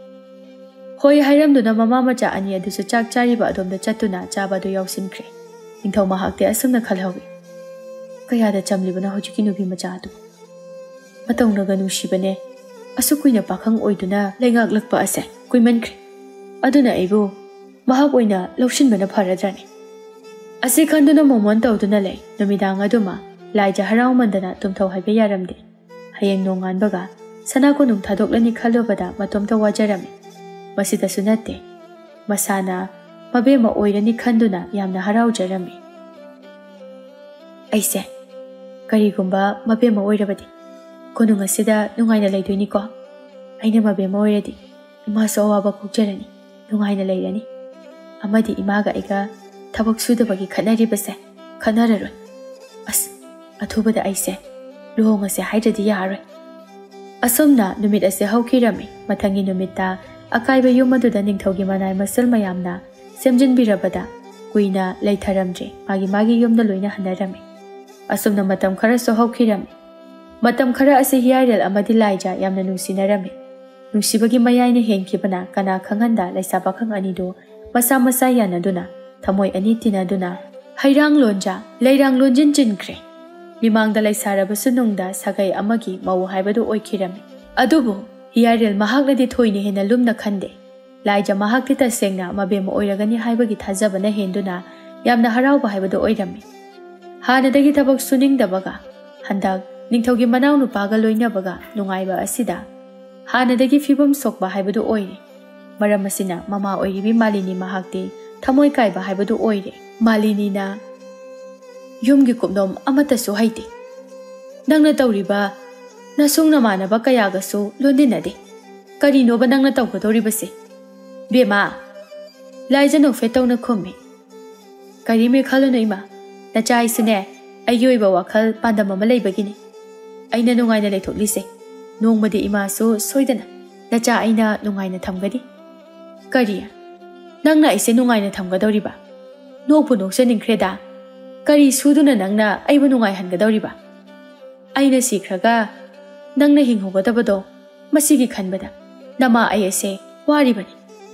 ꯍꯣꯏ ꯍꯥꯏꯔꯝꯗꯨꯅ ꯃꯃꯥ ꯃꯆꯥ ꯑꯅꯤ ꯑꯗꯨꯁꯨ ꯆꯥꯛ ꯆꯥꯔꯤꯕ ꯑꯗꯣꯝꯗ ꯆꯠꯇꯨꯅ ꯆꯥꯕ ꯑꯗꯨ ꯌꯥꯎꯁꯤꯟꯈ꯭ꯔꯦ꯫ ꯅꯤꯡꯊꯧ ꯃꯍꯥꯛꯇꯤ ꯑꯁꯨꯝꯅ ꯈꯜꯍꯧꯏ, "ꯀꯌꯥꯗ ꯆꯝꯂꯤꯕꯅꯣ ꯍꯧꯖꯤꯛꯀꯤ ꯅꯨꯄꯤ ꯃꯆꯥ ꯑꯗꯨ, ꯃꯇꯧꯅꯒ ꯅꯨꯡꯁꯤꯕꯅꯦ, ꯑꯁꯨꯛ ꯀꯨꯏꯅ ꯄꯥꯈꯪ ꯑꯣꯏꯗꯨꯅ ꯂꯩꯉꯥꯛꯂꯛꯄ ꯑꯁꯦ ꯀꯨꯏꯃꯟꯈ꯭ꯔꯦ, ꯑꯗꯨꯅ ꯑꯩꯕꯨ ꯃꯍꯥꯛ ꯑꯣꯏꯅ ꯂꯧꯁꯤꯟꯕꯅ ꯐꯔꯗ꯭ꯔꯅꯤ." ꯑꯁꯤ ꯈꯟꯗꯨꯅ ꯃꯣꯃꯣꯟ ꯇꯧꯗꯨꯅ ꯂꯩ꯫ ꯅꯨꯃꯤꯗꯥꯡ ꯑꯗꯨꯃ ꯂꯥꯏꯖ ꯍꯔꯥꯎꯃꯟꯗꯅ ꯇꯨꯝꯊꯧ ꯍꯥꯏꯕ ꯌꯥꯔꯝꯗꯦ꯫ ꯍꯌꯦꯡ ꯅꯣꯡꯉꯥꯟꯕꯒ ꯁꯅꯥ ꯀꯣꯅꯨꯡ ꯊꯥꯗꯣꯛꯂꯅꯤ ꯈꯜꯂꯨꯕꯗ ꯃꯇꯣꯝꯇ ꯋꯥꯖꯔꯝꯃꯤ꯫ ꯃꯁꯤꯗꯁꯨ ꯅꯠꯇꯦ, ꯃꯁꯥꯅ ꯃꯕꯦꯝꯃ ꯑꯣꯏꯔꯅꯤ ꯈꯟꯗꯨꯅ ꯌꯥꯝꯅ ꯍꯔꯥꯎꯖꯔꯝꯃꯤ꯫ "ꯑꯩꯁꯦ ꯀꯔꯤꯒꯨꯝꯕ ꯃꯕꯦꯝꯃ ꯑꯣꯏꯔꯕꯗꯤ ꯀꯣꯅꯨꯡ ꯑꯁꯤꯗ ꯅꯨꯡꯉꯥꯏꯅ ꯂꯩꯗꯣꯏꯅꯤꯀꯣ꯫ ꯑꯩꯅ ꯃꯕꯦꯝꯃ ꯑꯣꯏꯔꯗꯤ ꯏꯃꯥꯁꯨ ꯑꯋꯥꯕ ꯀꯣꯛꯆꯔꯅꯤ, ꯅꯨꯡꯉꯥꯏꯅ ꯂꯩꯔꯅꯤ꯫ ꯑꯃꯗꯤ ꯏꯃꯥꯒ ꯑꯩꯒ ꯊꯕꯛ ꯁꯨꯗꯕꯒꯤ ꯈꯠꯅꯔꯤꯕꯁꯦ ꯈꯠꯅꯔꯔꯣꯏ꯫ ꯑꯁ, ꯑꯊꯨꯕꯗ ꯑꯩꯁꯦ ꯂꯨꯍꯣꯡꯉꯁꯦ ꯍꯥꯏꯗ꯭ꯔꯗꯤ ꯌꯥꯔꯔꯣꯏ." ꯑꯁꯨꯝꯅ ꯅꯨꯃꯤꯠ ꯑꯁꯤ ꯍꯧꯈꯤꯔꯝꯃꯤ꯫ ꯃꯊꯪꯒꯤ ꯅꯨꯃꯤꯠꯇ ꯑꯀꯥꯏꯕ ꯌꯨꯝ ꯑꯗꯨꯗ ꯅꯤꯡꯊꯧꯒꯤ ꯃꯅꯥꯏ ꯃꯁꯜ ꯃꯌꯥꯝꯅ ꯁꯦꯝꯖꯤꯟꯕꯤꯔꯕꯗ ꯀꯨꯏꯅ ꯂꯩꯊꯔꯝꯗ꯭ꯔꯦ, ꯃꯥꯒꯤ ꯃꯥꯒꯤ ꯌꯨꯝꯗ ꯂꯣꯏꯅ ꯍꯟꯅꯔꯝꯃꯤ꯫ ꯑꯁꯨꯝꯅ ꯃꯇꯝ ꯈꯔꯁꯨ ꯍꯧꯈꯤꯔꯝꯃꯤ꯫ ꯃꯇꯝ ꯈꯔ ꯑꯁꯤ ꯍꯤꯌꯥꯏꯔꯦꯜ ꯑꯃꯗꯤ ꯂꯥꯏꯖ ꯌꯥꯝꯅ ꯅꯨꯡꯁꯤꯅꯔꯝꯃꯤ꯫ ꯅꯨꯡꯁꯤꯕꯒꯤ ꯃꯌꯥꯏꯅ ꯍꯦꯟꯈꯤꯕꯅ ꯀꯅꯥ ꯈꯪꯍꯟꯗ ꯂꯩꯁꯥ ꯄꯥꯈꯪ ꯑꯅꯤꯗꯨ ꯃꯁꯥ ꯃꯁꯥ ꯌꯥꯅꯗꯨꯅ ꯊꯃꯣꯏ ꯑꯅꯤ ꯇꯤꯟꯅꯗꯨꯅ ꯍꯩꯔꯥꯡ ꯂꯣꯟꯖꯥ ꯂꯩꯔꯥꯡ ꯂꯣꯟꯖꯤꯟ ꯆꯤꯟꯈ꯭ꯔꯦ꯫ ꯃꯤꯃꯥꯡꯗ ꯂꯩꯁꯥꯔꯕꯁꯨ ꯅꯨꯡꯗ ꯁꯥꯒꯩ ꯑꯃꯒꯤ ꯃꯧ ꯍꯥꯏꯕꯗꯨ ꯑꯣꯏꯈꯤꯔꯝꯃꯤ꯫ ꯑꯗꯨꯕꯨ ꯍꯤꯌꯥꯏꯔꯦꯜ ꯃꯍꯥꯛꯅꯗꯤ ꯊꯣꯏꯅ ꯍꯦꯟꯅ ꯂꯨꯝꯅ ꯈꯟꯗꯦ꯫ ꯂꯥꯏꯖ ꯃꯍꯥꯛꯇꯤ ꯇꯁꯦꯡꯅ ꯃꯕꯦꯝꯃ ꯑꯣꯏꯔꯒꯅꯤ ꯍꯥꯏꯕꯒꯤ ꯊꯥꯖꯕꯅ ꯍꯦꯟꯗꯨꯅ ꯌꯥꯝꯅ ꯍꯔꯥꯎꯕ ꯍꯥꯏꯕꯗꯨ ꯑꯣꯏꯔꯝꯃꯤ꯫ ꯍꯥꯟꯅꯗꯒꯤ ꯊꯕꯛ ꯁꯨꯅꯤꯡꯗꯕꯒ ꯍꯟꯗꯛ ꯅꯤꯡꯊꯧꯒꯤ ꯃꯅꯥꯎ ꯅꯨꯄꯥꯒ ꯂꯣꯏꯅꯕꯒ ꯅꯨꯡꯉꯥꯏꯕ ꯑꯁꯤꯗ ꯍꯥꯟꯅꯗꯒꯤ ꯐꯤꯕꯝ ꯁꯣꯛꯄ ꯍꯥꯏꯕꯗꯨ ꯑꯣꯏꯔꯦ꯫ ꯃꯔꯝ ꯑꯁꯤꯅ ꯃꯃꯥ ꯑꯣꯏꯔꯤꯕꯤ ꯃꯥꯂꯤꯅꯤ ꯃꯍꯥꯛꯇꯤ ꯊꯃꯣꯏ ꯀꯥꯏꯕ ꯍꯥꯏꯕꯗꯨ ꯑꯣꯏꯔꯦ꯫ ꯃꯥꯂꯤꯅꯤꯅ, "ꯌꯨꯝꯒꯤ ꯀꯨꯞꯅꯣꯝ ꯑꯃꯠꯇꯁꯨ ꯍꯩꯇꯦ, ꯅꯪꯅ ꯇꯧꯔꯤꯕ ꯅꯁꯨꯡ ꯅꯃꯥꯟꯅꯕ ꯀꯌꯥꯒꯁꯨ ꯂꯣꯟꯗꯤꯟꯅꯗꯦ, ꯀꯔꯤꯅꯣꯕ ꯅꯪꯅ ꯇꯧꯒꯗꯧꯔꯤꯕꯁꯦ?" "ꯕꯦꯝꯃꯥ," ꯂꯥꯏꯖ ꯅꯣꯛꯐꯦꯠ ꯇꯧꯅ ꯈꯨꯝꯃꯤ, "ꯀꯔꯤꯝ ꯈꯜꯂꯨꯅꯨ ꯏꯃꯥ, ꯅꯆꯥ ꯑꯩꯁꯨꯅꯦ ꯑꯩꯒꯤ ꯑꯣꯏꯕ ꯋꯥꯈꯜ ꯄꯥꯟꯗꯝ ꯑꯃ ꯂꯩꯕꯒꯤꯅꯤ ꯑꯩꯅ ꯅꯨꯡꯉꯥꯏꯅ ꯂꯩꯊꯣꯛꯂꯤꯁꯦ꯫ ꯅꯣꯡꯃꯗꯤ ꯏꯃꯥꯁꯨ ꯁꯣꯏꯗꯅ ꯅꯆꯥ ꯑꯩꯅ ꯅꯨꯡꯉꯥꯏꯅ ꯊꯝꯒꯅꯤ." "ꯀꯔꯤ? ꯅꯪꯅ ꯑꯩꯁꯦ ꯅꯨꯡꯉꯥꯏꯅ ꯊꯝꯒꯗꯧꯔꯤꯕ? ꯅꯣꯛꯄꯨ ꯅꯣꯛꯆꯅꯤꯡꯈ꯭ꯔꯦꯗ꯫ ꯀꯔꯤ ꯁꯨꯗꯨꯅ ꯅꯪꯅ ꯑꯩꯕꯨ ꯅꯨꯡꯉꯥꯏꯍꯟꯒꯗꯧꯔꯤꯕ? ꯑꯩꯅ ꯁꯤꯈ꯭ꯔꯒ ꯅꯪꯅ ꯍꯤꯡꯍꯧꯒꯗꯕꯗꯣ, ꯃꯁꯤꯒꯤ ꯈꯟꯕꯗ ꯅꯃꯥ ꯑꯩ ꯑꯁꯦ ꯋꯥꯔꯤꯕꯅꯤ."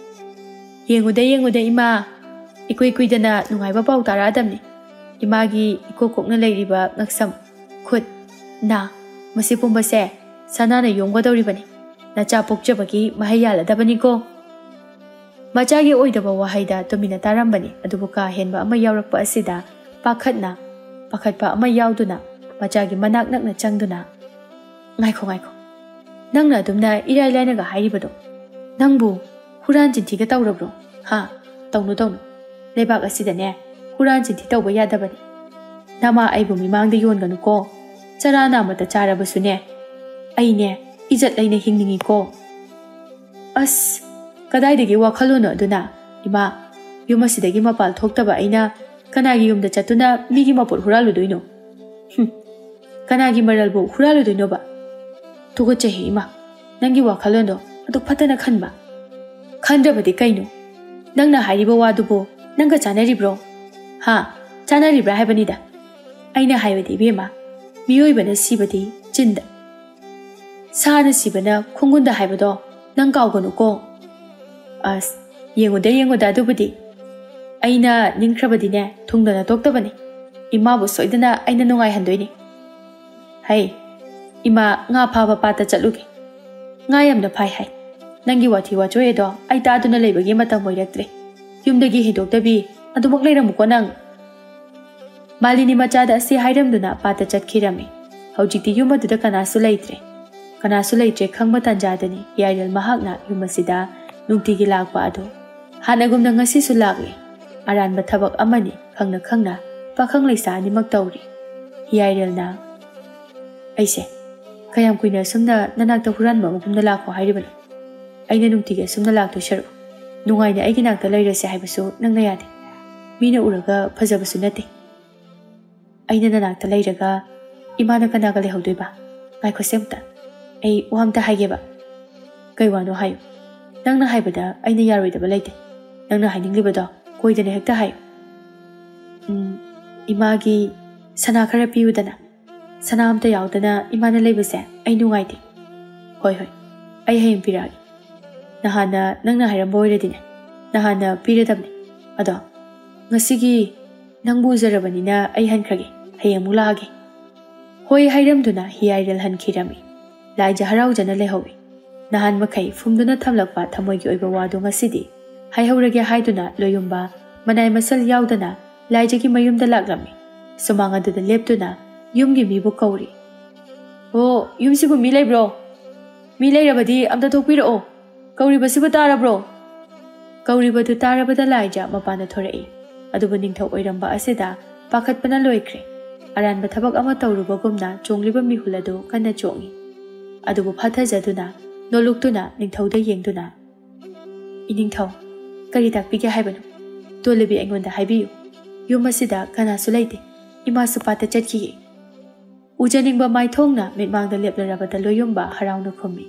"ꯌꯦꯡꯉꯨꯗ ꯌꯦꯡꯉꯨꯗ ꯏꯃꯥ, ꯏꯀꯨꯏ ꯀꯨꯏꯗꯅ ꯅꯨꯡꯉꯥꯏꯕ ꯄꯥꯎ ꯇꯥꯔꯛꯑꯗꯕꯅꯤ꯫ ꯏꯃꯥꯒꯤ ꯏꯀꯣꯛ ꯀꯣꯛꯅ ꯂꯩꯔꯤꯕ ꯉꯛꯁꯝ, ꯈꯨꯠ, ꯅꯥ ꯃꯁꯤ ꯄꯨꯝꯕꯁꯦ ꯁꯅꯥꯅ ꯌꯣꯝꯒꯗꯧꯔꯤꯕꯅꯤ꯫ ꯅꯆꯥ ꯄꯣꯛꯆꯕꯒꯤ ꯃꯍꯩ ꯌꯥꯜꯂꯗꯕꯅꯤꯀꯣ." ꯃꯆꯥꯒꯤ ꯑꯣꯏꯗꯕ ꯋꯥꯍꯩꯗ ꯇꯨꯃꯤꯟꯅ ꯇꯥꯔꯝꯕꯅꯤ, ꯑꯗꯨꯕꯨ ꯀꯥ ꯍꯦꯟꯕ ꯑꯃ ꯌꯥꯎꯔꯛꯄ ꯑꯁꯤꯗ ꯄꯥꯈꯠꯅ ꯄꯥꯈꯠꯄ ꯑꯃ ꯌꯥꯎꯗꯨꯅ ꯃꯆꯥꯒꯤ ꯃꯅꯥꯛ ꯅꯛꯅ ꯆꯪꯗꯨꯅ, "ꯉꯥꯏꯈꯣ ꯉꯥꯏꯈꯣ, ꯅꯪꯅ ꯑꯗꯨꯝꯅ ꯏꯔꯥꯏ ꯂꯥꯏꯅꯒ ꯍꯥꯏꯔꯤꯕꯗꯣ, ꯅꯪꯕꯨ ꯍꯨꯔꯥꯟ ꯆꯤꯟꯊꯤꯒ ꯇꯧꯔꯕ꯭ꯔꯣ? ꯍꯥ, ꯇꯧꯅꯨ ꯇꯧꯅꯨ, ꯂꯩꯕꯥꯛ ꯑꯁꯤꯗꯅꯦ huran jinthi tauba yadabani nama aibu mimangda yonganu ko chara namata charabasune aine ijat laina hingningi ko as kadaidagi wakhalono aduna ima yumasidagi mapal thoktaba aina kanagi yumda chatuna migi mapur huraludoino kanagi maralbo huraludoino ba tugo chehi ima nangi wakhalono adu phatana khanba khandrabadi kaino nangna hairiba wadubo nanga chanaribro ha chanaribra haibanida aina haibadi bema miyoibana sibadi chinda sana sibana khungunda haibado nang kauganu ko as yengoda yengoda adubudi aina ningkrabadi ne thungdana toktabani ima bu soidana aina nungai handoini hai ima nga phaba pata chaluge nga yamna phai hai nangi wathi wachoe do ai ta aduna leibagi matam moiraktre yumdagi hidoktabi adumak leiramuko nang malini machada si hairamduna pata chatkirami haujikti yumaduda kanasu leitre kanasu leitre khangba tanjadani yairel mahakna yumasida nungtigi lakpa adu hanagumna ngasi su lakle aranba thabak amani khangna khangna pakhang leisa animak tawri yairel na aise kayam kuina sumna nanakta huranba mugumna lakko hairibani aina nungtigi sumna lakto sharu nungaina aigi nakta leirase haibasu nangna yade mina uraga phajabasu nate aina nanakta leiraga imana kanaga lehaudoiba ngaikho semta ai wamta haigeba kai wano hayu nangna haibada aina yaroidaba leite nangna haininglibado koidana hekta hayu um imagi sana khara piyudana sana amta yaudana imana leibase ai nungaite hoi hoi ai hayim piragi nahana nangna hairambo oiradine nahana piradabne ado ngasigi nangbu zarabanina ai hankrage hayam mulage hoi hairamduna hiyairel hankhirami laija haraujana lehowi nahan makai fumduna thamlakpa thamoigi oiba wadu ngasidi haihorage haiduna loyumba manai masal yaudana laijagi mayumda laklami sumanga duda leptuna yumgi mibu kauri o yumsibu mi leibro mi leirabadi amta thokpiro kauri basibu tarabro kauri badu tarabada laija mapana thorai adubu ningthau oiramba asida pakhatpana loikre aranba thabak ama tawrubagumna chongliba mihuladu kana chongi adubu phathajaduna noluktuna ningthauda yengduna iningthau kari takpige haibanu tolebi aingonda haibiyu yumasida kana sulaite ima supata chatki ujaningba maithongna mitmangda leplarabada loyumba harauna khummi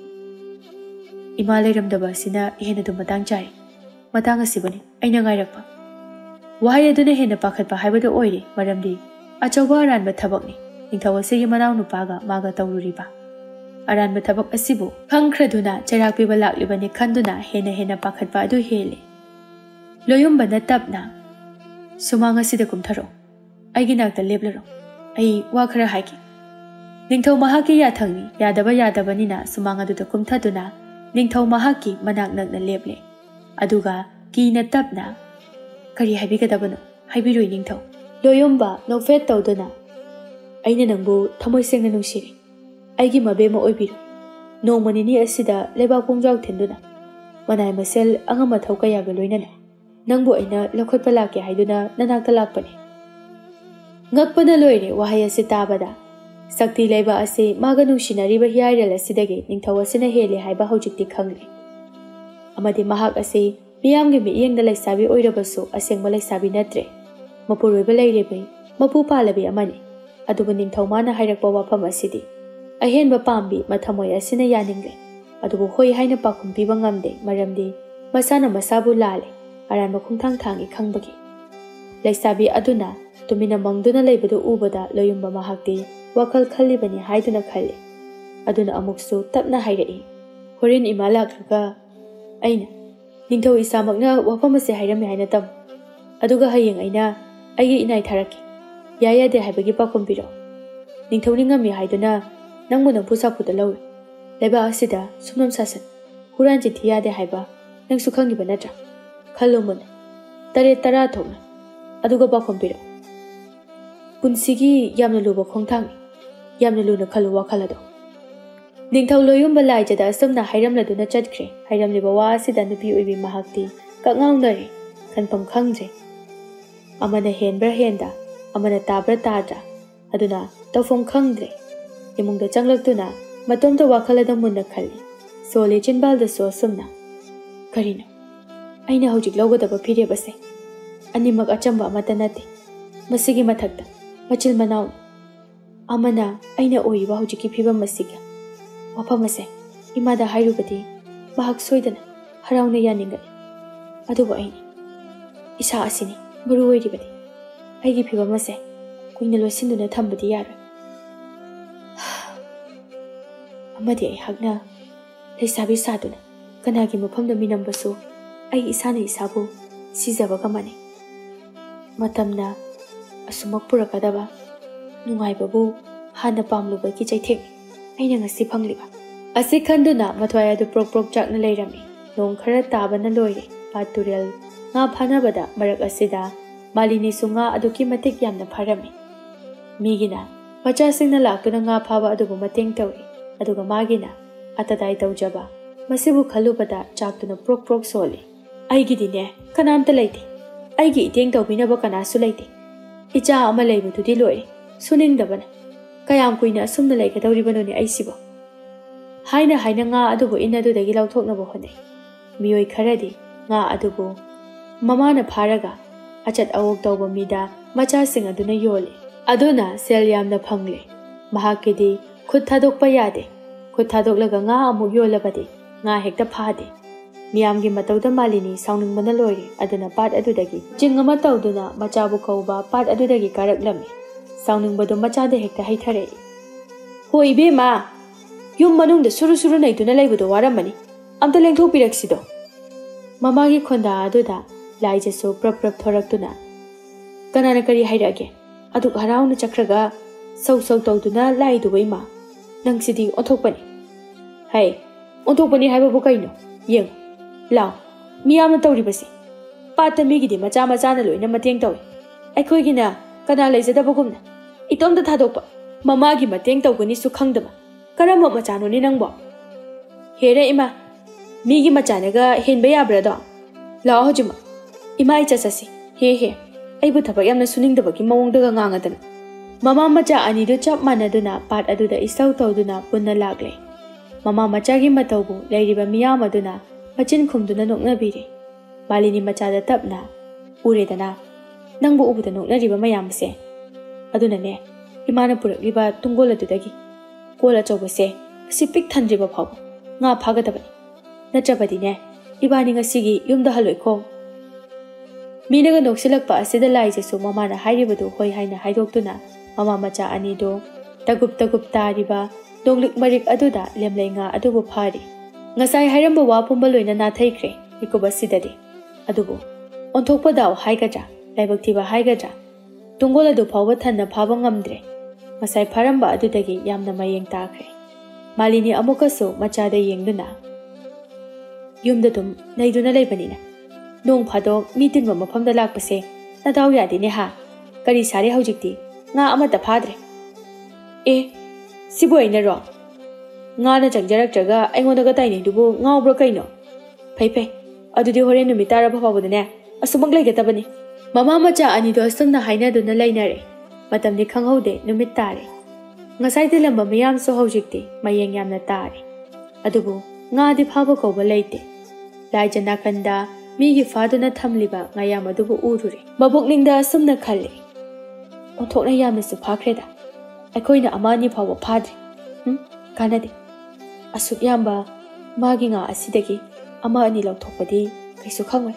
ima leiramdaba sina hena du matang chai matang asibani aina ngairakpa wahai aduna hena pakhatpa haibada oire maramdi achauba aranba thabakni ningthau asigi manaw nupaga maga tawruriba aranba thabak asibu khangkhraduna charakpiba laklibani khanduna hena hena pakhatpa adu hele loyumba na tapna sumanga sida kumtharo aigi nakta leblaro ai wa khara haiki ningthau mahaki ya thangni yadaba yadabani na sumanga du kumthaduna ningthau mahaki manak nakna leble aduga ki na tapna kari habigadabano haibiroi ningthau loyumba nofet tawduna aina nangbu thamoi sengna nungsiri aigi mabema oibiru nongmanini asida leba pungjaw thenduna manai masel angama thauka yaga loinana nangbu aina lokhotpa lake haiduna nanakta lakpani ngakpana loire wahai ase tabada sakti leba ase maga nungsinariba hiyairel asidagi ningthau asina hele haiba hojikti khangre amadi mahak ase miyamgi miyengda laisabi oirabasu asengma laisabi natre mapuroiba leirebe mapu palabi amani adubu ningthau mana hairakpa wafam asidi ahenba pambi mathamoi asina yaningre adubu hoi haina pakhum piba ngamde maramdi masana masabu lale aranba khungthang thangi khangbagi laisabi aduna tumina mangduna leibadu ubada loyumba mahakti wakal khalibani haiduna khalle aduna amuksu tapna hairai horin imalakruga aina ningthau isamakna wafamase hairami haina tam aduga hayeng aina aigi inai tharaki yaya de haibagi pakhum biro ningthau ningami haiduna nangmu nangpu sapuda lawi leba asida sumnam sasan huran jinthi yade haiba nangsu khangiba natra khallumun tare tara thokna aduga pakhum biro punsigi yamna luba khongthang yamna luna khalu wakhalado ningthau loyumba laijada asumna hairamladuna chatkre hairamliba wa asida nupi oibi mahakti kakngaunare kanpam khangje amana henbra henda amana tabra tadra aduna tawfom khangdre imungda changlaktuna matomda wakhalada munna khalli sole chinbalda so sumna karina aina hojik lawgadaba phire base animak achamba amata nate masigi mathakta machil manaw amana aina oiba hojiki phibam masiga mafamase imada hairubati bahak soidana harauna yaningani aduba aini isa asini buru oiribadi aigi phibam mase kuina loisinduna thambadi yara amadi ai hagna leisabi saduna kanagi mafamda minambasu ai isana isabu sijabaga mane matamna asumak purakadaba nungai babu hana pamlubagi chaithek aina ngasi phangliba asi khanduna mathwai adu prok prok chakna leirami nong khara tabana loire paturel nga phanabada marak asida malini sunga aduki matik yamna pharami migina macha singna laktuna nga phaba adubu mateng tawi aduga magina atadai tawjaba masibu khalubada chaktuna prok prok soli aigidine kanamta leite aigi iteng tawbinaba kanasu leite icha ama leibududi loi suningdabana kayam kuina asumna leikadawribanoni aisibo haina haina nga adubu inadudagi lawthoknaba honai miyoi kharadi nga adubu mamana pharaga achat awok tawba mida macha sing aduna yole aduna sel yamna phangle mahakidi khud thadokpa yade khud thadoglaga nga amuk yolabadi nga hekta phade miyamgi matawda malini sauningmana loire aduna pat adudagi jingama tawduna machabu khawba pat adudagi karaklami sauningbado machada hekta haithare ho ibe ma yum manungda suru suru naiduna laibado waramani amta lengthok piraksido mamagi khonda aduda laijaso prap prap thoraktuna kanana kari hairage adu harauna chakraga sau sau tawduna laidu baima nangsidi othokpani hai othokpani haibabu kaino yeng lao miyamna tawribasi pata migidi macha macha na loina mateng tawi aikhoigina kana leijadabagumna itomda thadokpa mamagi mateng tawgani su khangdaba karamba machano ni nangbo here ima migi machanaga henba yabrado lao hojuma ima icha chasi he he aibu thabak yamna suningdabagi mawongdaga ngangadana mama macha ani do chap manaduna pat aduda isau tawduna punna lagle mama machagi matawbu leiriba miyam aduna machin khumduna noknabire balini machada tapna uredana nangbu ubuda noknariba mayamse aduna ne imana purakliba tungola dudagi kola chawbase si pik thandriba phaw nga phagadabani nachabadi ne ibani ngasigi yumda haloi kho minaga noksilakpa asida laijesu mamana hairibadu hoi haina haidoktuna mama macha ani do tagup tagup tariba donglik marik aduda lemlai nga adubu phari ngasai hairamba wa pumba loina na thaikre ikubasidadi adubu onthokpa daw haigaja laibaktiba haigaja tungola du phawba thanna phaba ngamdre ngasai pharamba adudagi yamna mayeng takre malini amukaso machada yengduna yumda dum naiduna leibanina nong phadok mitin ma mafamda lakpase nadaw yadine ha kari sare haujikti nga amata phadre e sibo aina ro nga na changjarak jaga aingodaga taini dubu ngawbro kaino phai phai adudi hore numitara phawabudane asumang laigatabani mama macha ani do asumna haina duna lainare matamni khanghaude numit tare ngasai de lamba miyam so haujikti mayeng yamna tare adubu nga di phaba ko balaite laijana kanda migi faduna thamliba ngayam adubu urure mabukningda sumna khalle onthokna yamna su phakreda aikoina amani phawa phadri hm kanade asuk yamba magi nga asidagi ama ani lawthokpadi kaisu khangwai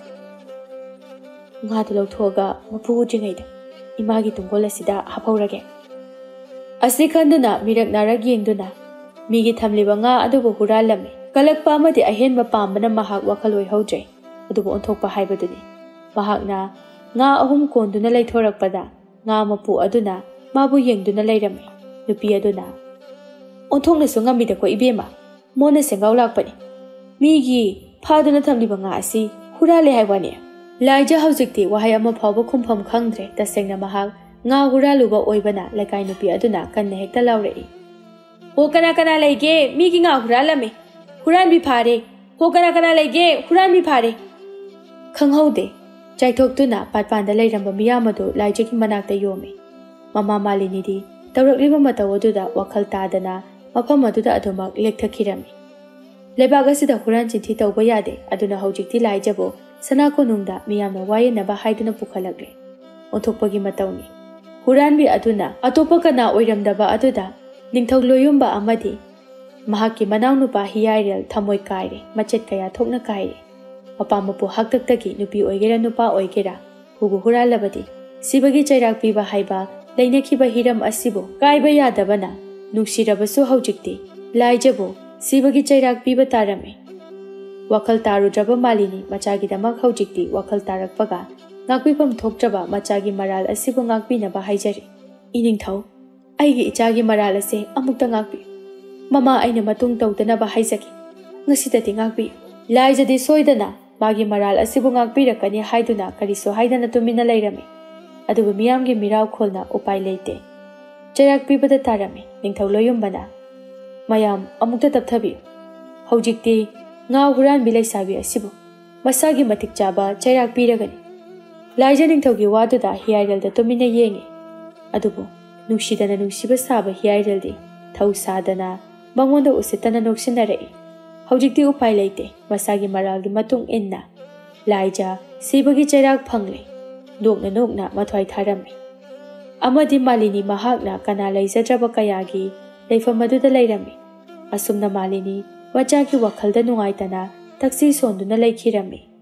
nga du lawthoga mapu jingaida imagi tungola sida hapaurage asi khanduna mirak narak yengduna migi thamliba nga adubu huralame kalakpa amadi ahenba pambana mahak wakhaloi haujai adubu onthokpa haibaduni mahakna nga ahum konduna laithorakpada nga mapu aduna mabu yengduna lairame nupi aduna onthokna su ngamida ko ibema mona sengaw lakpani migi phaduna thamliba nga asi hurale haibani laija haujikti wahai ama phawba khumpham khangdre tasengna mahak nga huraluba oibana lakai nupi aduna kanna hekta laurei ho kana kana leige migi nga huralame huran bi phare ho kana kana leige huran bi phare khanghaude ꯆꯥꯏꯊꯣꯛꯇꯨꯅ ꯄꯥꯠꯄꯥꯟꯗ ꯂꯩꯔꯝꯕ ꯃꯤꯌꯥꯝ ꯑꯗꯨ ꯂꯥꯏꯖꯒꯤ ꯃꯅꯥꯛꯇ ꯌꯣꯝꯃꯤ꯫ ꯃꯃꯥ ꯃꯥꯂꯤꯅꯤꯗꯤ ꯇꯧꯔꯛꯂꯤꯕ ꯃꯇꯧ ꯑꯗꯨꯗ ꯋꯥꯈꯜ ꯇꯥꯗꯅ ꯃꯐꯝ ꯑꯗꯨꯗ ꯑꯗꯨꯃꯛ ꯂꯦꯛꯊꯈꯤꯔꯝꯃꯤ꯫ ꯂꯩꯕꯥꯛ ꯑꯁꯤꯗ ꯍꯨꯔꯥꯟ ꯆꯤꯟꯊꯤ ꯇꯧꯕ ꯌꯥꯗꯦ, ꯑꯗꯨꯅ ꯍꯧꯖꯤꯛꯇꯤ ꯂꯥꯏꯖꯕꯨ ꯁꯅꯥ ꯀꯣꯅꯨꯡꯗ ꯃꯤꯌꯥꯝꯅ ꯋꯥꯌꯦꯟꯅꯕ ꯍꯥꯏꯗꯨꯅ ꯄꯨꯈꯠꯂꯛꯂꯦ꯫ ꯑꯣꯟꯊꯣꯛꯄꯒꯤ ꯃꯇꯧꯅꯤ꯫ ꯍꯨꯔꯥꯟꯕꯤ ꯑꯗꯨꯅ ꯑꯇꯣꯞꯄ ꯀꯅꯥ ꯑꯣꯏꯔꯝꯗꯕ ꯑꯗꯨꯗ ꯅꯤꯡꯊꯧ ꯂꯣꯌꯨꯝꯕ ꯑꯃꯗꯤ ꯃꯍꯥꯛꯀꯤ ꯃꯅꯥꯎꯅꯨꯄꯥ ꯍꯤꯌꯥꯏꯔꯦꯜ ꯊꯃꯣꯏ ꯀꯥꯏꯔꯦ, ꯃꯆꯦꯠ ꯀꯌꯥ ꯊꯣꯛꯅ ꯀꯥꯏꯔꯦ꯫ ꯃꯄꯥ ꯃꯄꯨ ꯍꯥꯛꯇꯛꯇꯒꯤ ꯅꯨꯄꯤ ꯑꯣꯏꯒꯦꯔꯥ ꯅꯨꯄꯥ ꯑꯣꯏꯒꯦꯔꯥ ꯍꯨꯕꯨ ꯍꯨꯔꯥꯜꯂꯕꯗꯤ ꯁꯤꯕꯒꯤ ꯆꯩꯔꯥꯛ ꯄꯤꯕ ꯍꯥꯏꯕ ꯂꯩꯅꯈꯤꯕ ꯍꯤꯔꯝ ꯑꯁꯤꯕꯨ ꯀꯥꯏꯕ ꯌꯥꯗꯕꯅ ꯅꯨꯡꯁꯤꯔꯕꯁꯨ ꯍꯧꯖꯤꯛꯇꯤ ꯂꯥꯏꯖꯕꯨ ꯁꯤꯕꯒꯤ ꯆꯩꯔꯥꯛ ꯄꯤꯕ ꯇꯥꯔꯝꯃꯤ꯫ ꯋꯥꯈꯜ ꯇꯥꯔꯨꯗ꯭ꯔꯕ ꯃꯥꯂꯤꯅꯤ ꯃꯆꯥꯒꯤꯗꯃꯛ ꯍꯧꯖꯤꯛꯇꯤ ꯋꯥꯈꯜ ꯇꯥꯔꯛꯄꯒ ꯉꯥꯛꯄꯤꯐꯝ ꯊꯣꯛꯇ꯭ꯔꯕ ꯃꯆꯥꯒꯤ ꯃꯔꯥꯜ ꯑꯁꯤꯕꯨ ꯉꯥꯛꯄꯤꯅꯕ ꯍꯥꯏꯖꯔꯤ꯫ ꯏꯅꯤꯡꯊꯧ, ꯑꯩꯒꯤ ꯏꯆꯥꯒꯤ ꯃꯔꯥꯜ ꯑꯁꯤ ꯑꯃꯨꯛꯇ ꯉꯥꯛꯄꯤꯌꯨ꯫ ꯃꯃꯥ ꯑꯩꯅ ꯃꯇꯨꯡ ꯇꯧꯗꯅꯕ ꯍꯥꯏꯖꯒꯦ, ꯉꯁꯤꯗꯗꯤ ꯉꯥꯛꯄꯤꯌꯨ꯫ ꯂꯥꯏꯖꯗꯤ ꯁꯣꯏꯗꯅ ꯃꯥꯒꯤ ꯃꯔꯥꯜ ꯑꯁꯤꯕꯨ ꯉꯥꯛꯄꯤꯔꯛꯀꯅꯤ ꯍꯥꯏꯗꯨꯅ ꯀꯔꯤꯁꯨ ꯍꯥꯏꯗꯅ ꯇꯨꯃꯤꯟꯅ ꯂꯩꯔꯝꯃꯤ꯫ ꯑꯗꯨꯕꯨ ꯃꯤꯌꯥꯝꯒꯤ ꯃꯤꯔꯥꯎꯈꯣꯜꯅ ꯎꯄꯥꯏ ꯂꯩꯇꯦ, ꯆꯩꯔꯥꯛ ꯄꯤꯕꯗ ꯇꯥꯔꯝꯃꯤ꯫ ꯅꯤꯡꯊꯧ ꯂꯣꯌꯨꯝꯕꯅ, ꯃꯌꯥꯝ ꯑꯃꯨꯛꯇ ꯇꯞꯊꯕꯤꯌꯨ꯫ ꯍꯧꯖꯤꯛꯇꯤ ꯉꯥ ꯍꯨꯔꯥꯟꯕꯤ ꯂꯩꯁꯥꯕꯤ ꯑꯁꯤꯕꯨ ꯃꯁꯥꯒꯤ ꯃꯇꯤꯛ ꯆꯥꯕ ꯆꯩꯔꯥꯛ ꯄꯤꯔꯒꯅꯤ꯫ ꯂꯥꯏꯖ ꯅꯤꯡꯊꯧꯒꯤ ꯋꯥꯗꯨꯗ ꯍꯤꯌꯥꯏꯔꯦꯜꯗ ꯇꯨꯃꯤꯟꯅ ꯌꯦꯡꯉꯤ꯫ ꯑꯗꯨꯕꯨ ꯅꯨꯡꯁꯤꯗꯅ ꯅꯨꯡꯁꯤꯕ ꯁꯥꯕ ꯍꯤꯌꯥꯏꯔꯦꯜꯗꯤ ꯊꯧ ꯁꯥꯗꯅ ꯃꯉꯣꯟꯗ ꯎꯁꯤꯠꯇꯅ ꯅꯣꯛꯁꯤꯟꯅꯔꯛꯏ꯫ ꯍꯧꯖꯤꯛꯇꯤ ꯎꯄꯥꯏ ꯂꯩꯇꯦ, ꯃꯁꯥꯒꯤ ꯃꯔꯥꯜꯒꯤ ꯃꯇꯨꯡ ꯏꯟꯅ ꯂꯥꯏꯖ ꯁꯤꯕꯒꯤ ꯆꯩꯔꯥꯛ ꯐꯪꯂꯦ꯫ ꯅꯣꯛꯅ ꯅꯣꯛꯅ ꯃꯊ꯭ꯋꯥꯏ ꯊꯥꯔꯝꯃꯤ꯫ ꯑꯃꯗꯤ ꯃꯥꯂꯤꯅꯤ ꯃꯍꯥꯛꯅ ꯀꯅꯥ ꯂꯩꯖꯗ꯭ꯔꯕ ꯀꯌꯥꯒꯤ ꯂꯩꯐꯝ ꯑꯗꯨꯗ ꯂꯩꯔꯝꯃꯤ꯫ ꯑꯁꯨꯝꯅ ꯃꯥꯂꯤꯅꯤ ꯃꯆꯥꯒꯤ ꯋꯥꯈꯜꯗ ꯅꯨꯡꯉꯥꯏꯇꯅ ꯇꯛꯁꯤ ꯁꯣꯟꯗꯨꯅ ꯂꯩꯈꯤꯔꯝꯃꯤ꯫